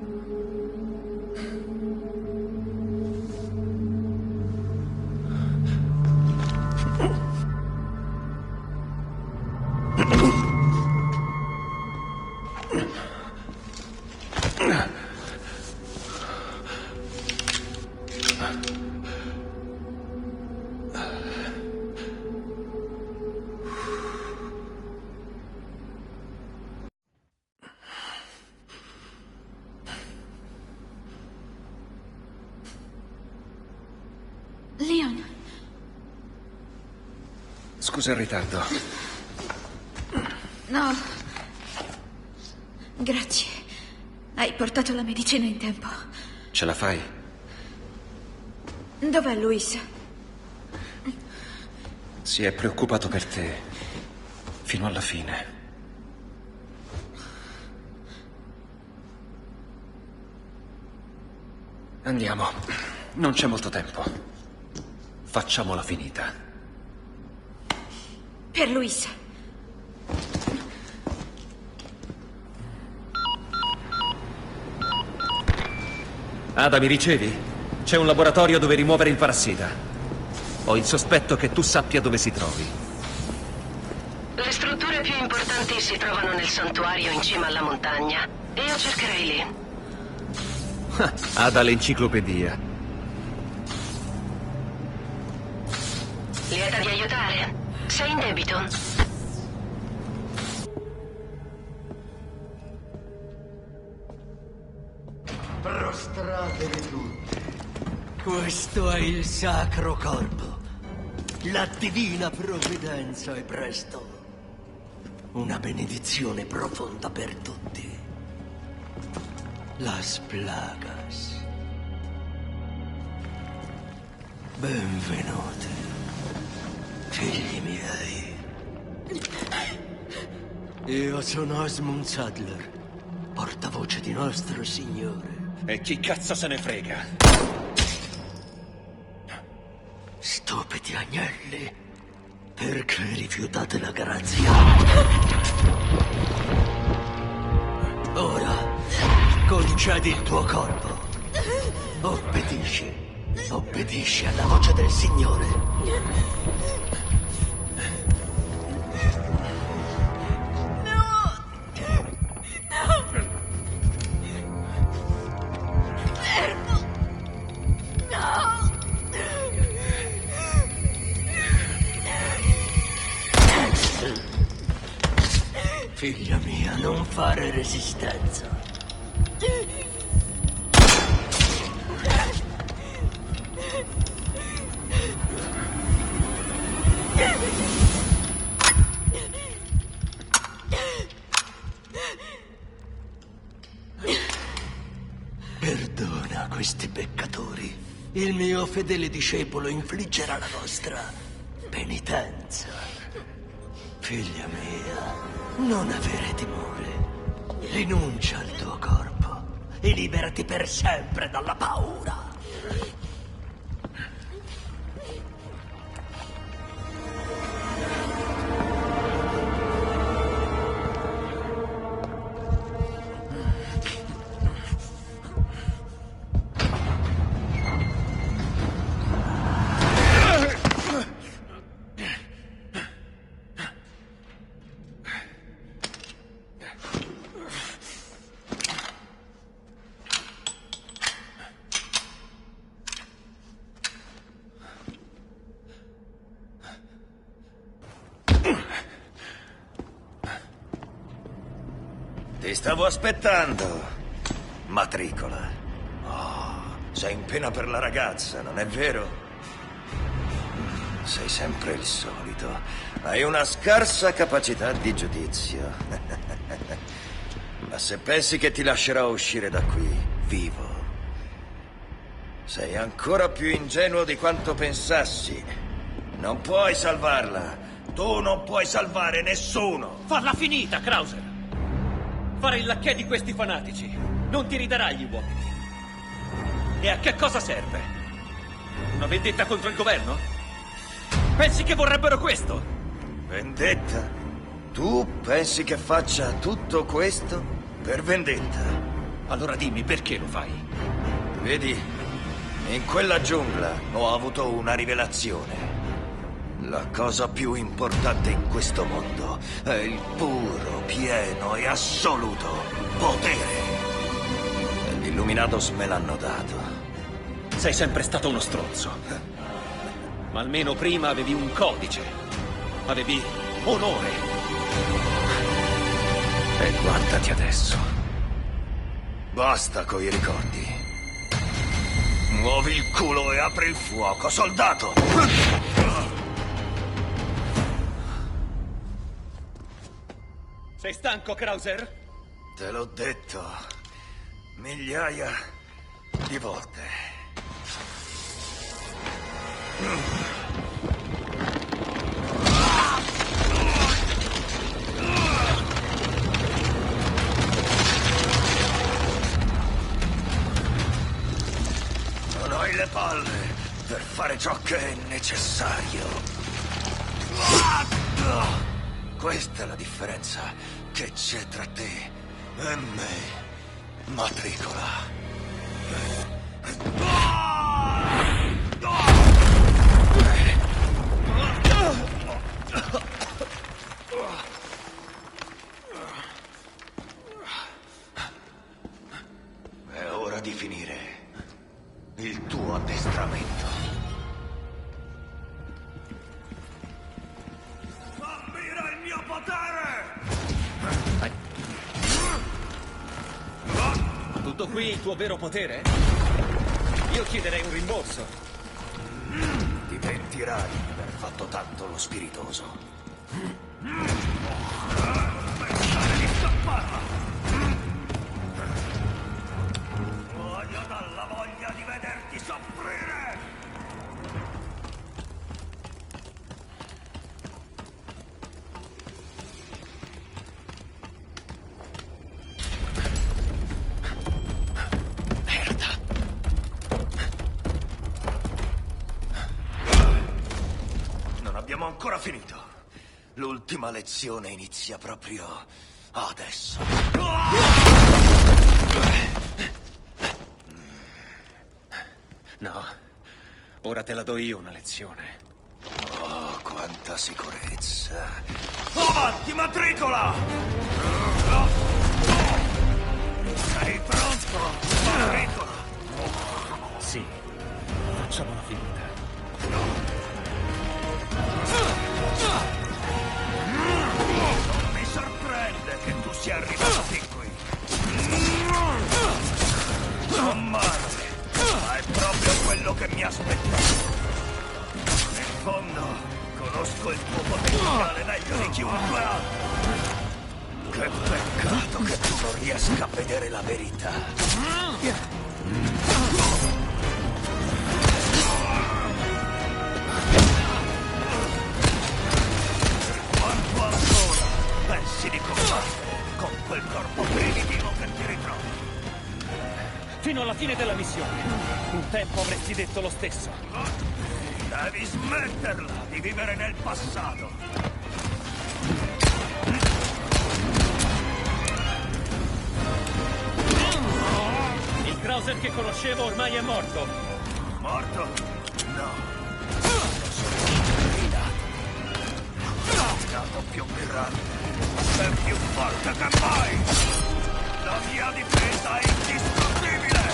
Leon. Scusa il ritardo. No. Grazie. Hai portato la medicina in tempo. Ce la fai? Dov'è Luis? Si è preoccupato per te. Fino alla fine. Andiamo. Non c'è molto tempo. Facciamola finita. Per Luis. Ada, mi ricevi? C'è un laboratorio dove rimuovere il parassita. Ho il sospetto che tu sappia dove si trovi. Le strutture più importanti si trovano nel santuario in cima alla montagna. Io cercherei lì. Ada l'enciclopedia. Lieta di aiutare. Sei in debito. Prostratevi tutti. Questo è il sacro corpo. La divina provvidenza e presto. Una benedizione profonda per tutti. Las plagas. Benvenuti. Figli miei. Io sono Osmond Sadler, portavoce di nostro Signore. E chi cazzo se ne frega? Stupidi agnelli, perché rifiutate la grazia? Ora, concedi il tuo corpo. Obbedisci alla voce del Signore. Figlia mia, non fare resistenza. Perdona questi peccatori. Il mio fedele discepolo infliggerà la vostra penitenza. Figlia mia, non avere timore. Rinuncia al tuo corpo e liberati per sempre dalla paura. Ti stavo aspettando, matricola. Oh, sei in pena per la ragazza, non è vero? Sei sempre il solito. Hai una scarsa capacità di giudizio. Ma se pensi che ti lascerò uscire da qui, vivo, sei ancora più ingenuo di quanto pensassi. Non puoi salvarla. Tu non puoi salvare nessuno. Farla finita, Krauser! Fare il lacchè di questi fanatici non ti ridarà gli uomini. E a che cosa serve? Una vendetta contro il governo? Pensi che vorrebbero questo? Vendetta? Tu pensi che faccia tutto questo per vendetta? Allora dimmi perché lo fai. Vedi, in quella giungla ho avuto una rivelazione. La cosa più importante in questo mondo è il puro, pieno e assoluto potere. E gli Illuminados me l'hanno dato. Sei sempre stato uno stronzo. Ma almeno prima avevi un codice. Avevi onore. E guardati adesso. Basta coi ricordi. Muovi il culo e apri il fuoco, soldato! Sei stanco, Krauser? Te l'ho detto migliaia di volte. Non hai le palle per fare ciò che è necessario. Questa è la differenza che c'è tra te e me, matricola. È ora di finire il tuo addestramento. Ammira il mio potere! Tutto qui il tuo vero potere? Io chiederei un rimborso. Ti pentirai di aver fatto tanto lo spiritoso. Pensare di scapparla! Voglio dalla voglia di vederti soffrire! Abbiamo ancora finito. L'ultima lezione inizia proprio adesso. No, ora te la do io una lezione. Oh, quanta sicurezza. Avanti, matricola! Sei pronto, matricola? Sì, facciamola finita. Non mi sorprende che tu sia arrivato fin qui. Non male, ma è proprio quello che mi aspettavo. In fondo, conosco il tuo potenziale meglio di chiunque altro. Che peccato che tu non riesca a vedere la verità. Quanto al fine della missione. Un tempo avresti detto lo stesso. Devi smetterla di vivere nel passato. Il Krauser che conoscevo ormai è morto. Morto? No. Lo sono rinato. Nato più grande e più forte che mai. La mia difesa è indistruttibile.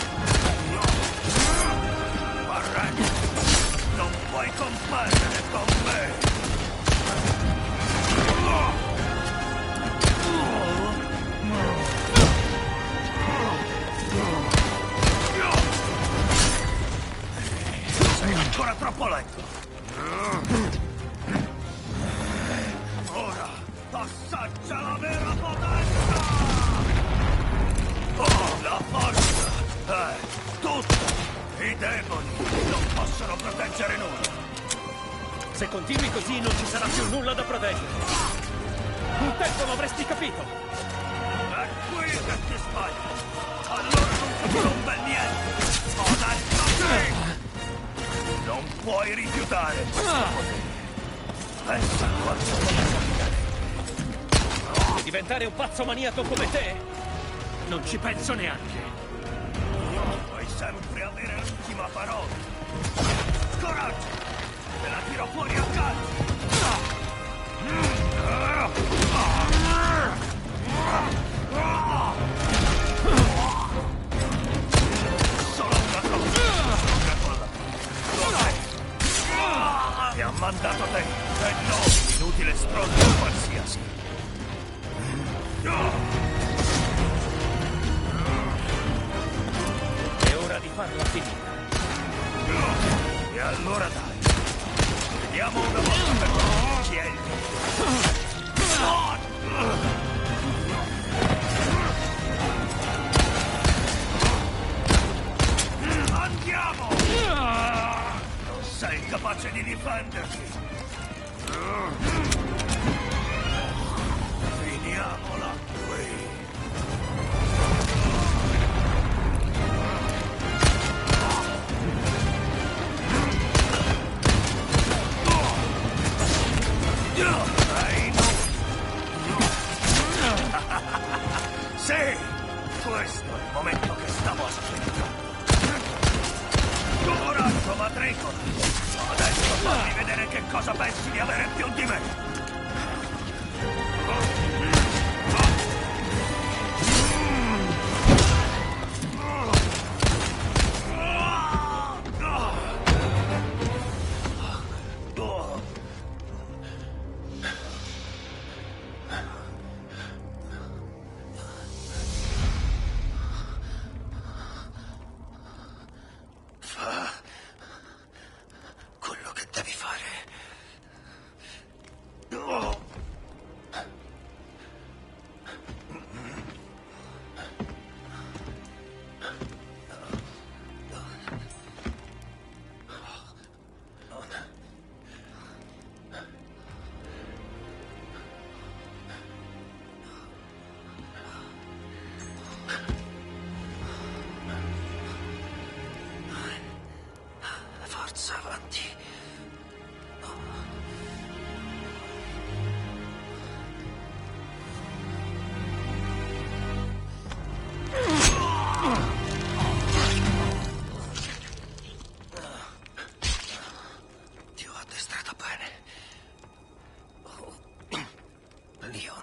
Arrendi. Non puoi combattere con me. Sei ancora troppo lento. Ora assaggia la vera potenza. Oh, la forza è tutto. I deboli non possono proteggere nulla. Se continui così non ci sarà più nulla da proteggere. Un tempo l'avresti capito. È qui che ti sbagli. Allora non capirò un bel niente. Adesso sì. Non puoi rifiutare questo potere. Pensa a quanto posso E diventare un pazzo maniaco come te? Non ci penso neanche. Puoi sempre avere l'ultima parola. Coraggio! Te la tiro fuori a calcio! Solo una cosa! Dov'è? Mi ha mandato te! E no, inutile stronzo qualsiasi! È ora di farla finita. E allora dai, vediamo una volta per tutti chi è il Andiamo! Non sei capace di difenderti! Finiamola qui! Sì, questo è il momento che stavo aspettando. Coraggio, matricola! Adesso fammi vedere che cosa pensi di avere più di me! Forza, avanti. Ti ho addestrato bene. Leon.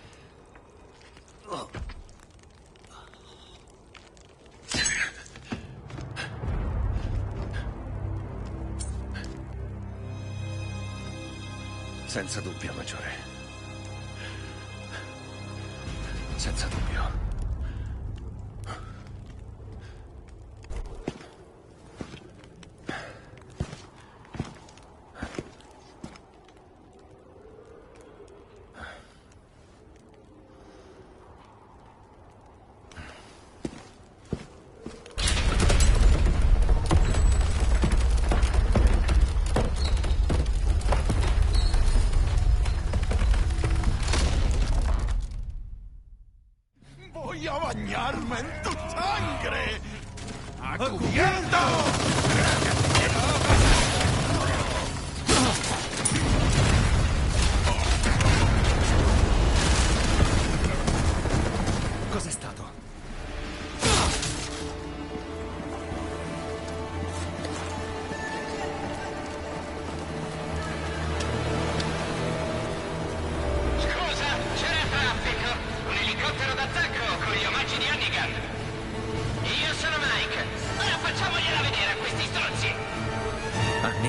Senza dubbio, Maggiore. Senza dubbio.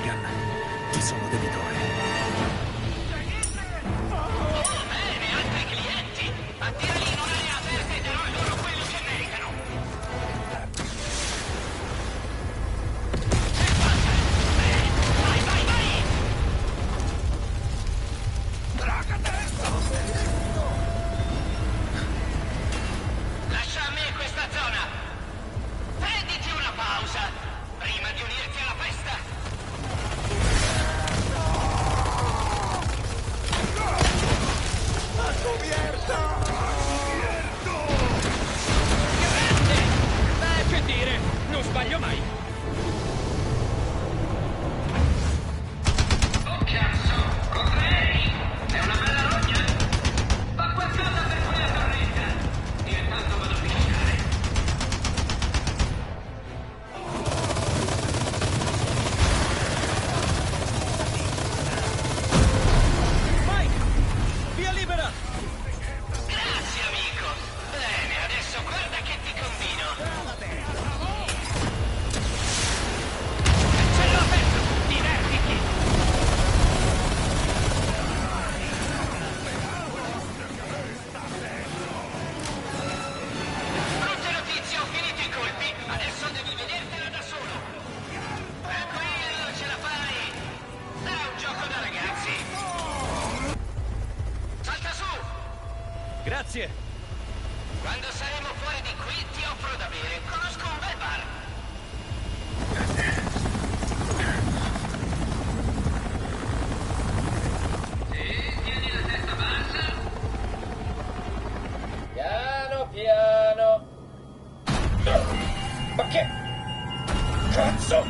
Logan, ti sono debitore. Bene, altri clienti. Attirali in un'area aperta e darò loro quello che meritano. Vai, vai, vai! Lascia a me questa zona. Prenditi una pausa prima di unirti alla festa. Grande! Che dire, non sbaglio mai. Oh cazzo, correi! È una bella rogna? Fa qualcosa per quella torretta. Io intanto vado a pisciare. Mike! Via libera! Grazie, amico. Bene, adesso guarda che ti combino. Cielo aperto, divertiti. Brutte notizie, ho finito i colpi. Adesso devi vedertela da solo. Tranquillo, ce la fai. Sarà un gioco da ragazzi. Salta su. Grazie. Quando saremo fuori di qui ti offro da bere. Conosco un bel bar. Sì, tieni la testa bassa. Piano, piano. Ma che... cazzo?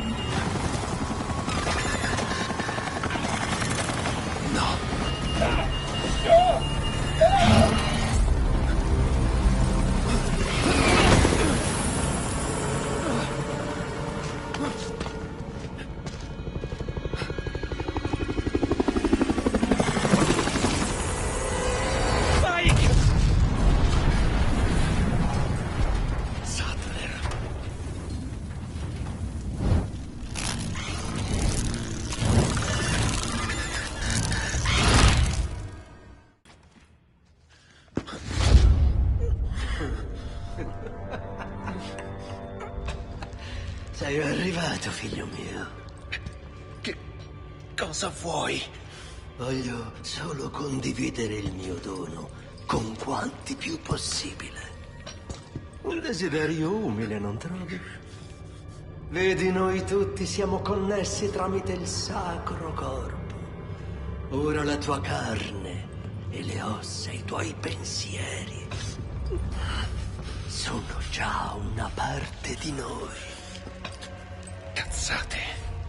Mike! Sattler. Sei arrivato, figlio mio. Che cosa vuoi? Voglio solo condividere il mio dono con quanti più possibile. Un desiderio umile, non trovi? Vedi, noi tutti siamo connessi tramite il sacro corpo. Ora la tua carne e le ossa, i tuoi pensieri sono già una parte di noi. Cazzate.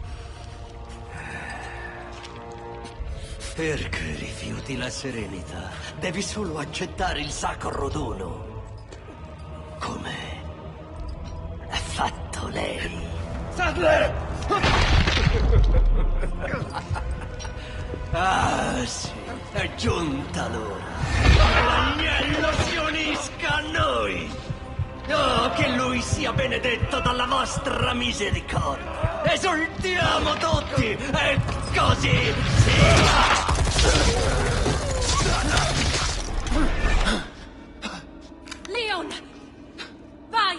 Perché rifiuti la serenità? Devi solo accettare il sacro dono. Come è fatto lei. Sadler! Ah, sì, è giunta l'ora. L'agnello si unisca a noi. Oh, che lui sia benedetto dalla vostra misericordia. Esultiamo tutti e così sia. Leon! Vai!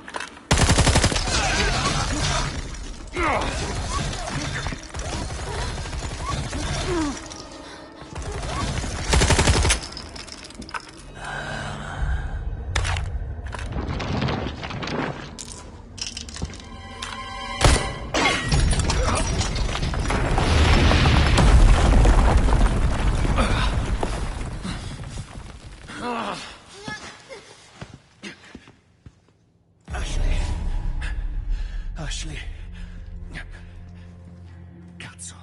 Ashley. Cazzo.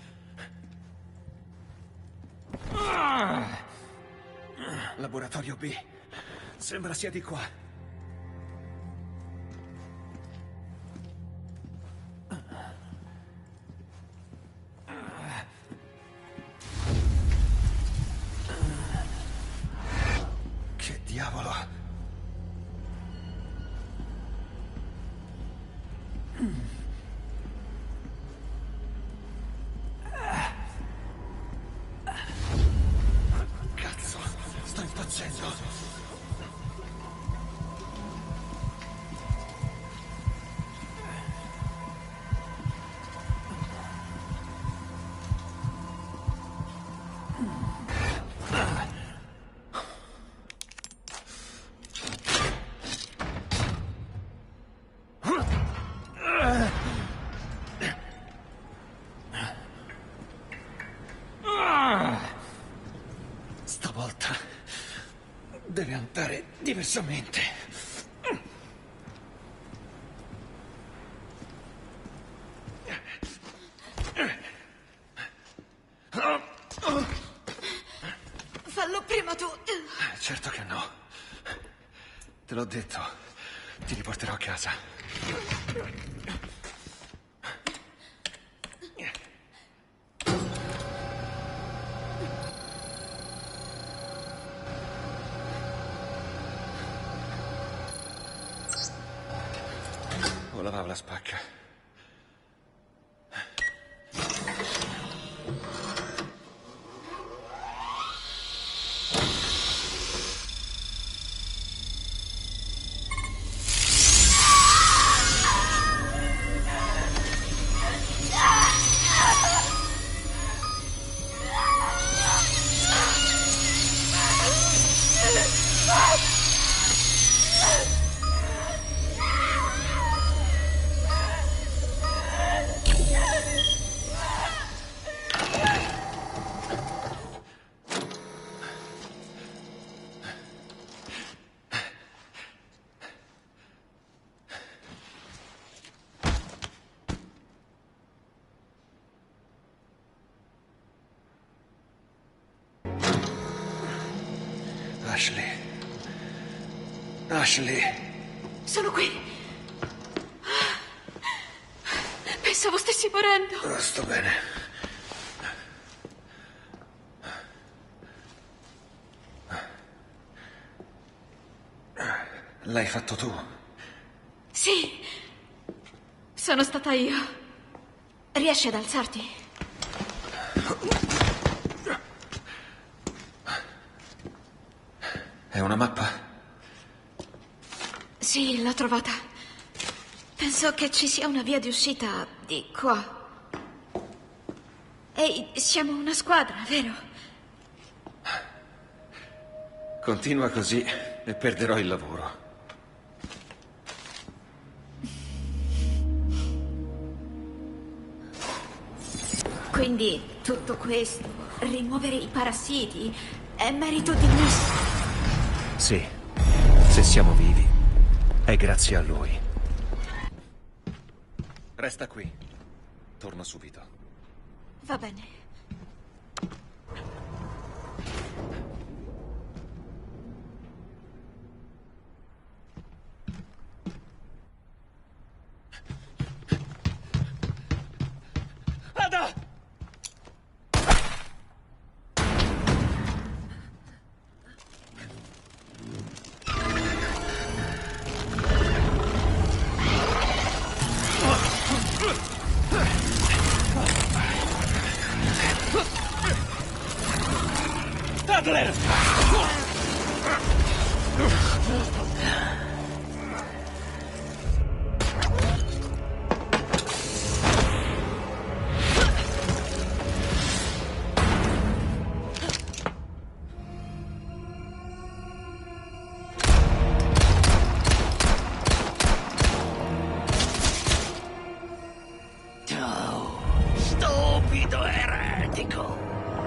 Laboratorio B. Sembra sia di qua. Che diavolo? trattare diversamente. Fallo prima tu. Certo che no. Te l'ho detto. Ti riporterò a casa. O la va la spacca. Ashley. Ashley. Sono qui. Pensavo stessi morendo. Sto bene. L'hai fatto tu? Sì. Sono stata io. Riesci ad alzarti? È una mappa? Sì, l'ho trovata. Penso che ci sia una via di uscita di qua. Ehi, siamo una squadra, vero? Continua così e perderò il lavoro. Quindi tutto questo, rimuovere i parassiti, è merito di Luis. Sì, se siamo vivi, è grazie a lui. Resta qui. Torno subito. Va bene. Ada! Adler! Ciao, stupido eretico.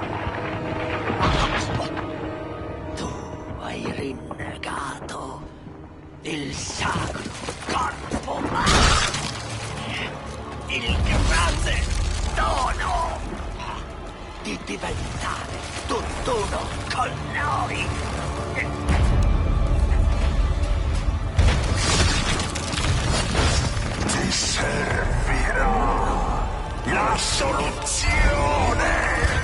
Tu hai rinnegato il sacro corpo il grande dono di diventare tutt'uno con noi. Ti servirà la soluzione.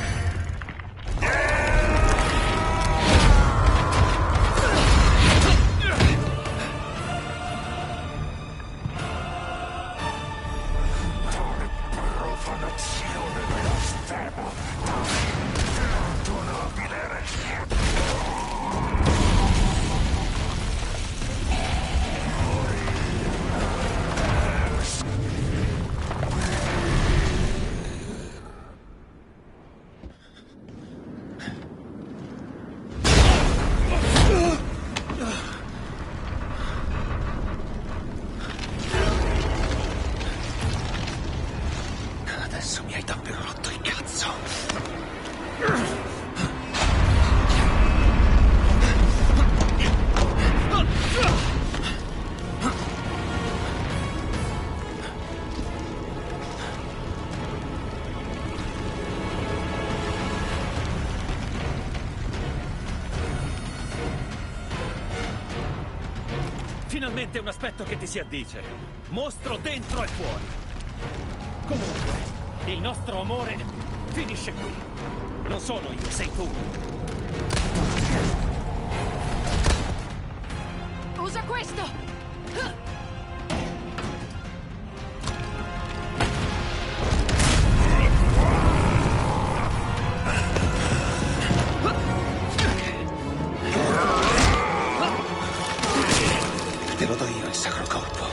Profanazione della stema. Perdonabile Adesso mi hai davvero rotto il cazzo. Finalmente un aspetto che ti si addice. Mostro dentro e fuori. Comunque, il nostro amore finisce qui. Non sono io, sei tu. Usa questo! Te lo do io il sacro corpo.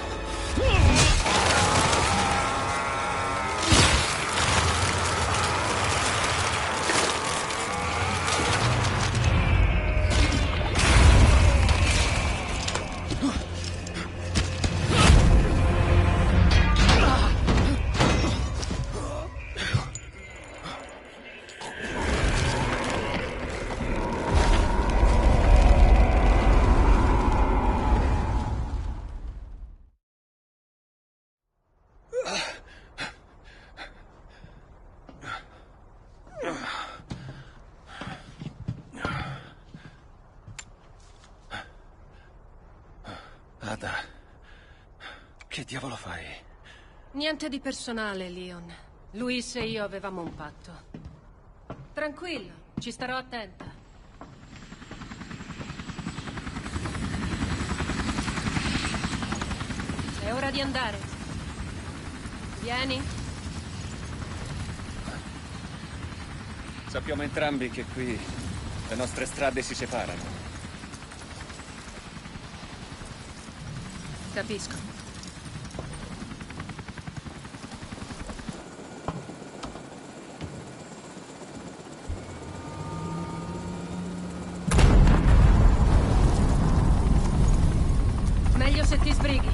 Ada, che diavolo fai? Niente di personale, Leon. Luis e io avevamo un patto. Tranquillo, ci starò attenta. È ora di andare. Vieni. Sappiamo entrambi che qui le nostre strade si separano. Capisco. Meglio se ti sbrighi.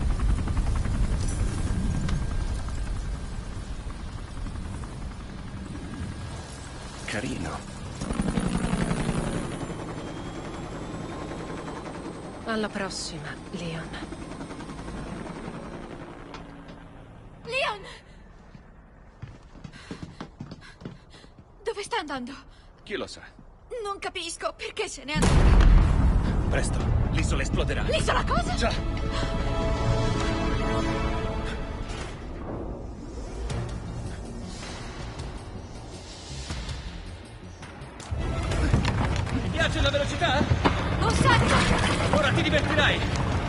Carino. Alla prossima, Leon. Leon! Dove sta andando? Chi lo sa? Non capisco perché se n'è andato. Presto, l'isola esploderà. L'isola cosa? Già. Ti piace la velocità? Un sacco! Ora ti divertirai.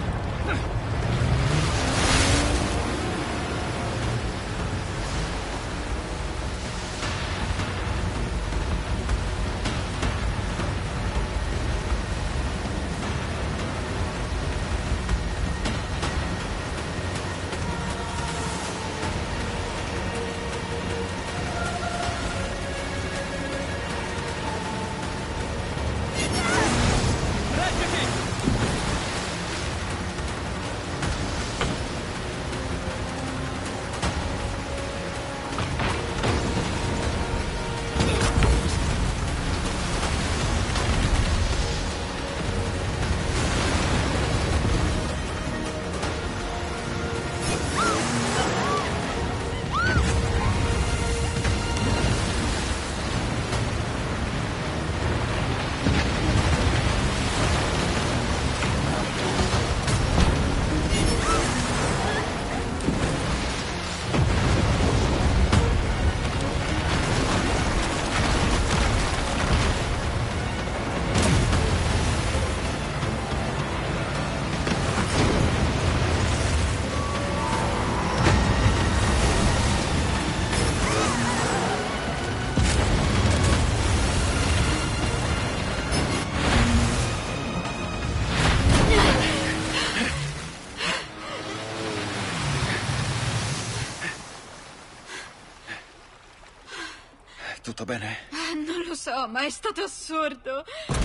Tutto bene? Non lo so, ma è stato assurdo.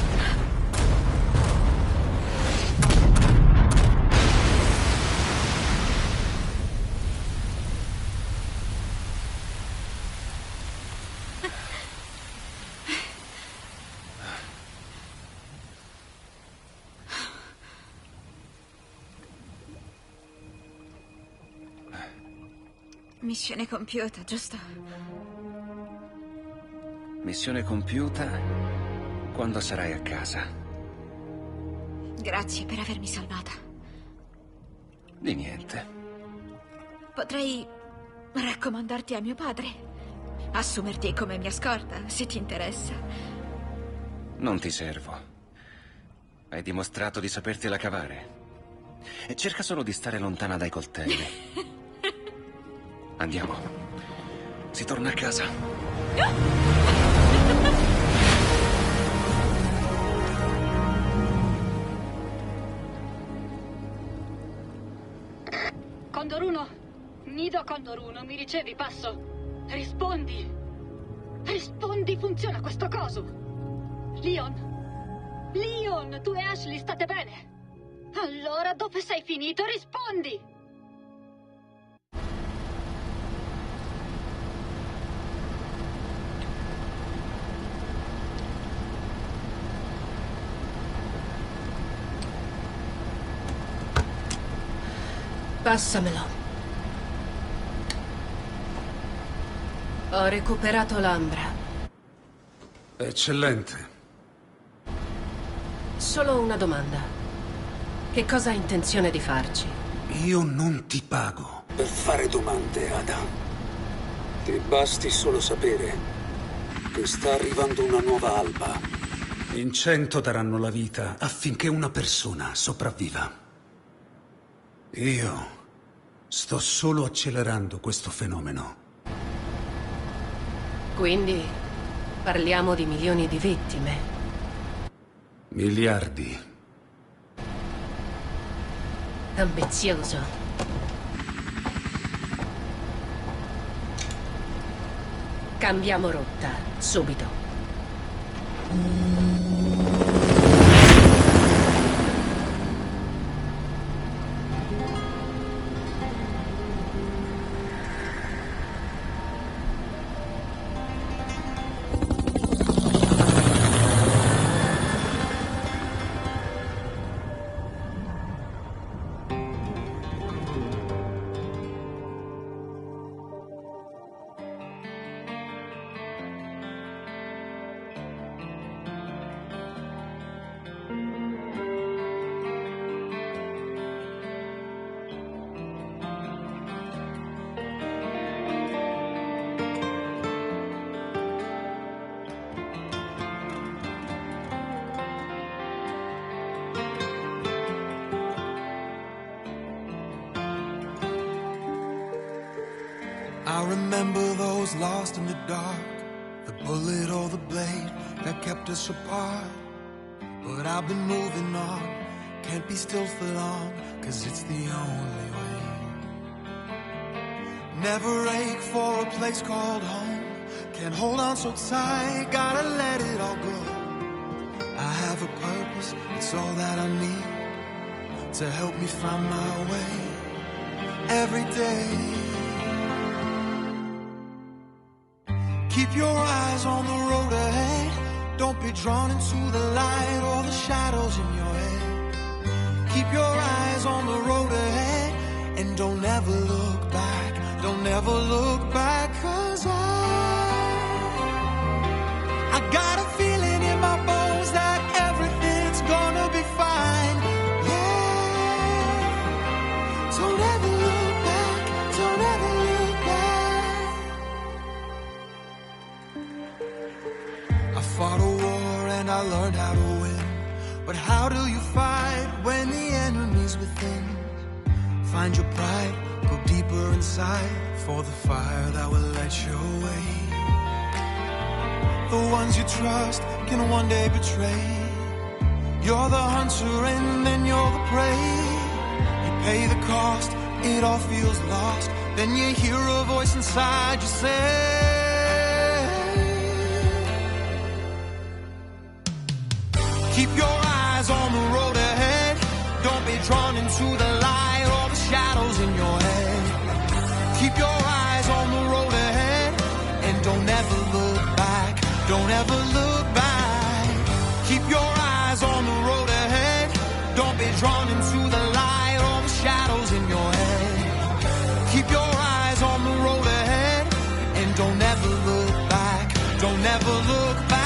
Missione compiuta, giusto? Missione compiuta quando sarai a casa. Grazie per avermi salvata. Di niente. Potrei raccomandarti a mio padre. Assumerti come mia scorta, se ti interessa. Non ti servo. Hai dimostrato di sapertela cavare. E cerca solo di stare lontana dai coltelli. Andiamo. Si torna a casa. Condor 1, Nido Condor 1, mi ricevi, passo? Rispondi! Rispondi, funziona questo coso! Leon! Leon, tu e Ashley state bene? Allora, dove sei finito? Rispondi! Passamelo. Ho recuperato l'ambra. Eccellente. Solo una domanda. Che cosa ha intenzione di farci? Io non ti pago per fare domande, Ada. Ti basti solo sapere che sta arrivando una nuova alba. In 100 daranno la vita affinché una persona sopravviva. Io sto solo accelerando questo fenomeno. Quindi parliamo di milioni di vittime. Miliardi. Ambizioso. Cambiamo rotta, subito. I remember those lost in the dark, the bullet or the blade that kept us apart. But I've been moving on, can't be still for long, 'cause it's the only way. Never ache for a place called home, can't hold on so tight, gotta let it all go. I have a purpose, it's all that I need to help me find my way every day. Keep your eyes on the road ahead. Don't be drawn into the light or the shadows in your head. Keep your eyes on the road ahead and don't ever look back. Don't ever look back, 'cause I got a feeling in my bones that everything's gonna be fine. Yeah. Don't ever look back. Don't ever look back. I fought a war and I learned how to win. But how do you fight when the enemy's within? Find your pride, go deeper inside for the fire that will light your way. The ones you trust can one day betray. You're the hunter and then you're the prey. You pay the cost, it all feels lost. Then you hear a voice inside you say, keep your eyes on the road ahead. Don't be drawn into the light or the shadows in your head. Keep your eyes on the road ahead and don't ever look back. Don't ever look back. Keep your eyes on the road ahead. Don't be drawn into the light or the shadows in your head. Keep your eyes on the road ahead and don't ever look back. Don't ever look back.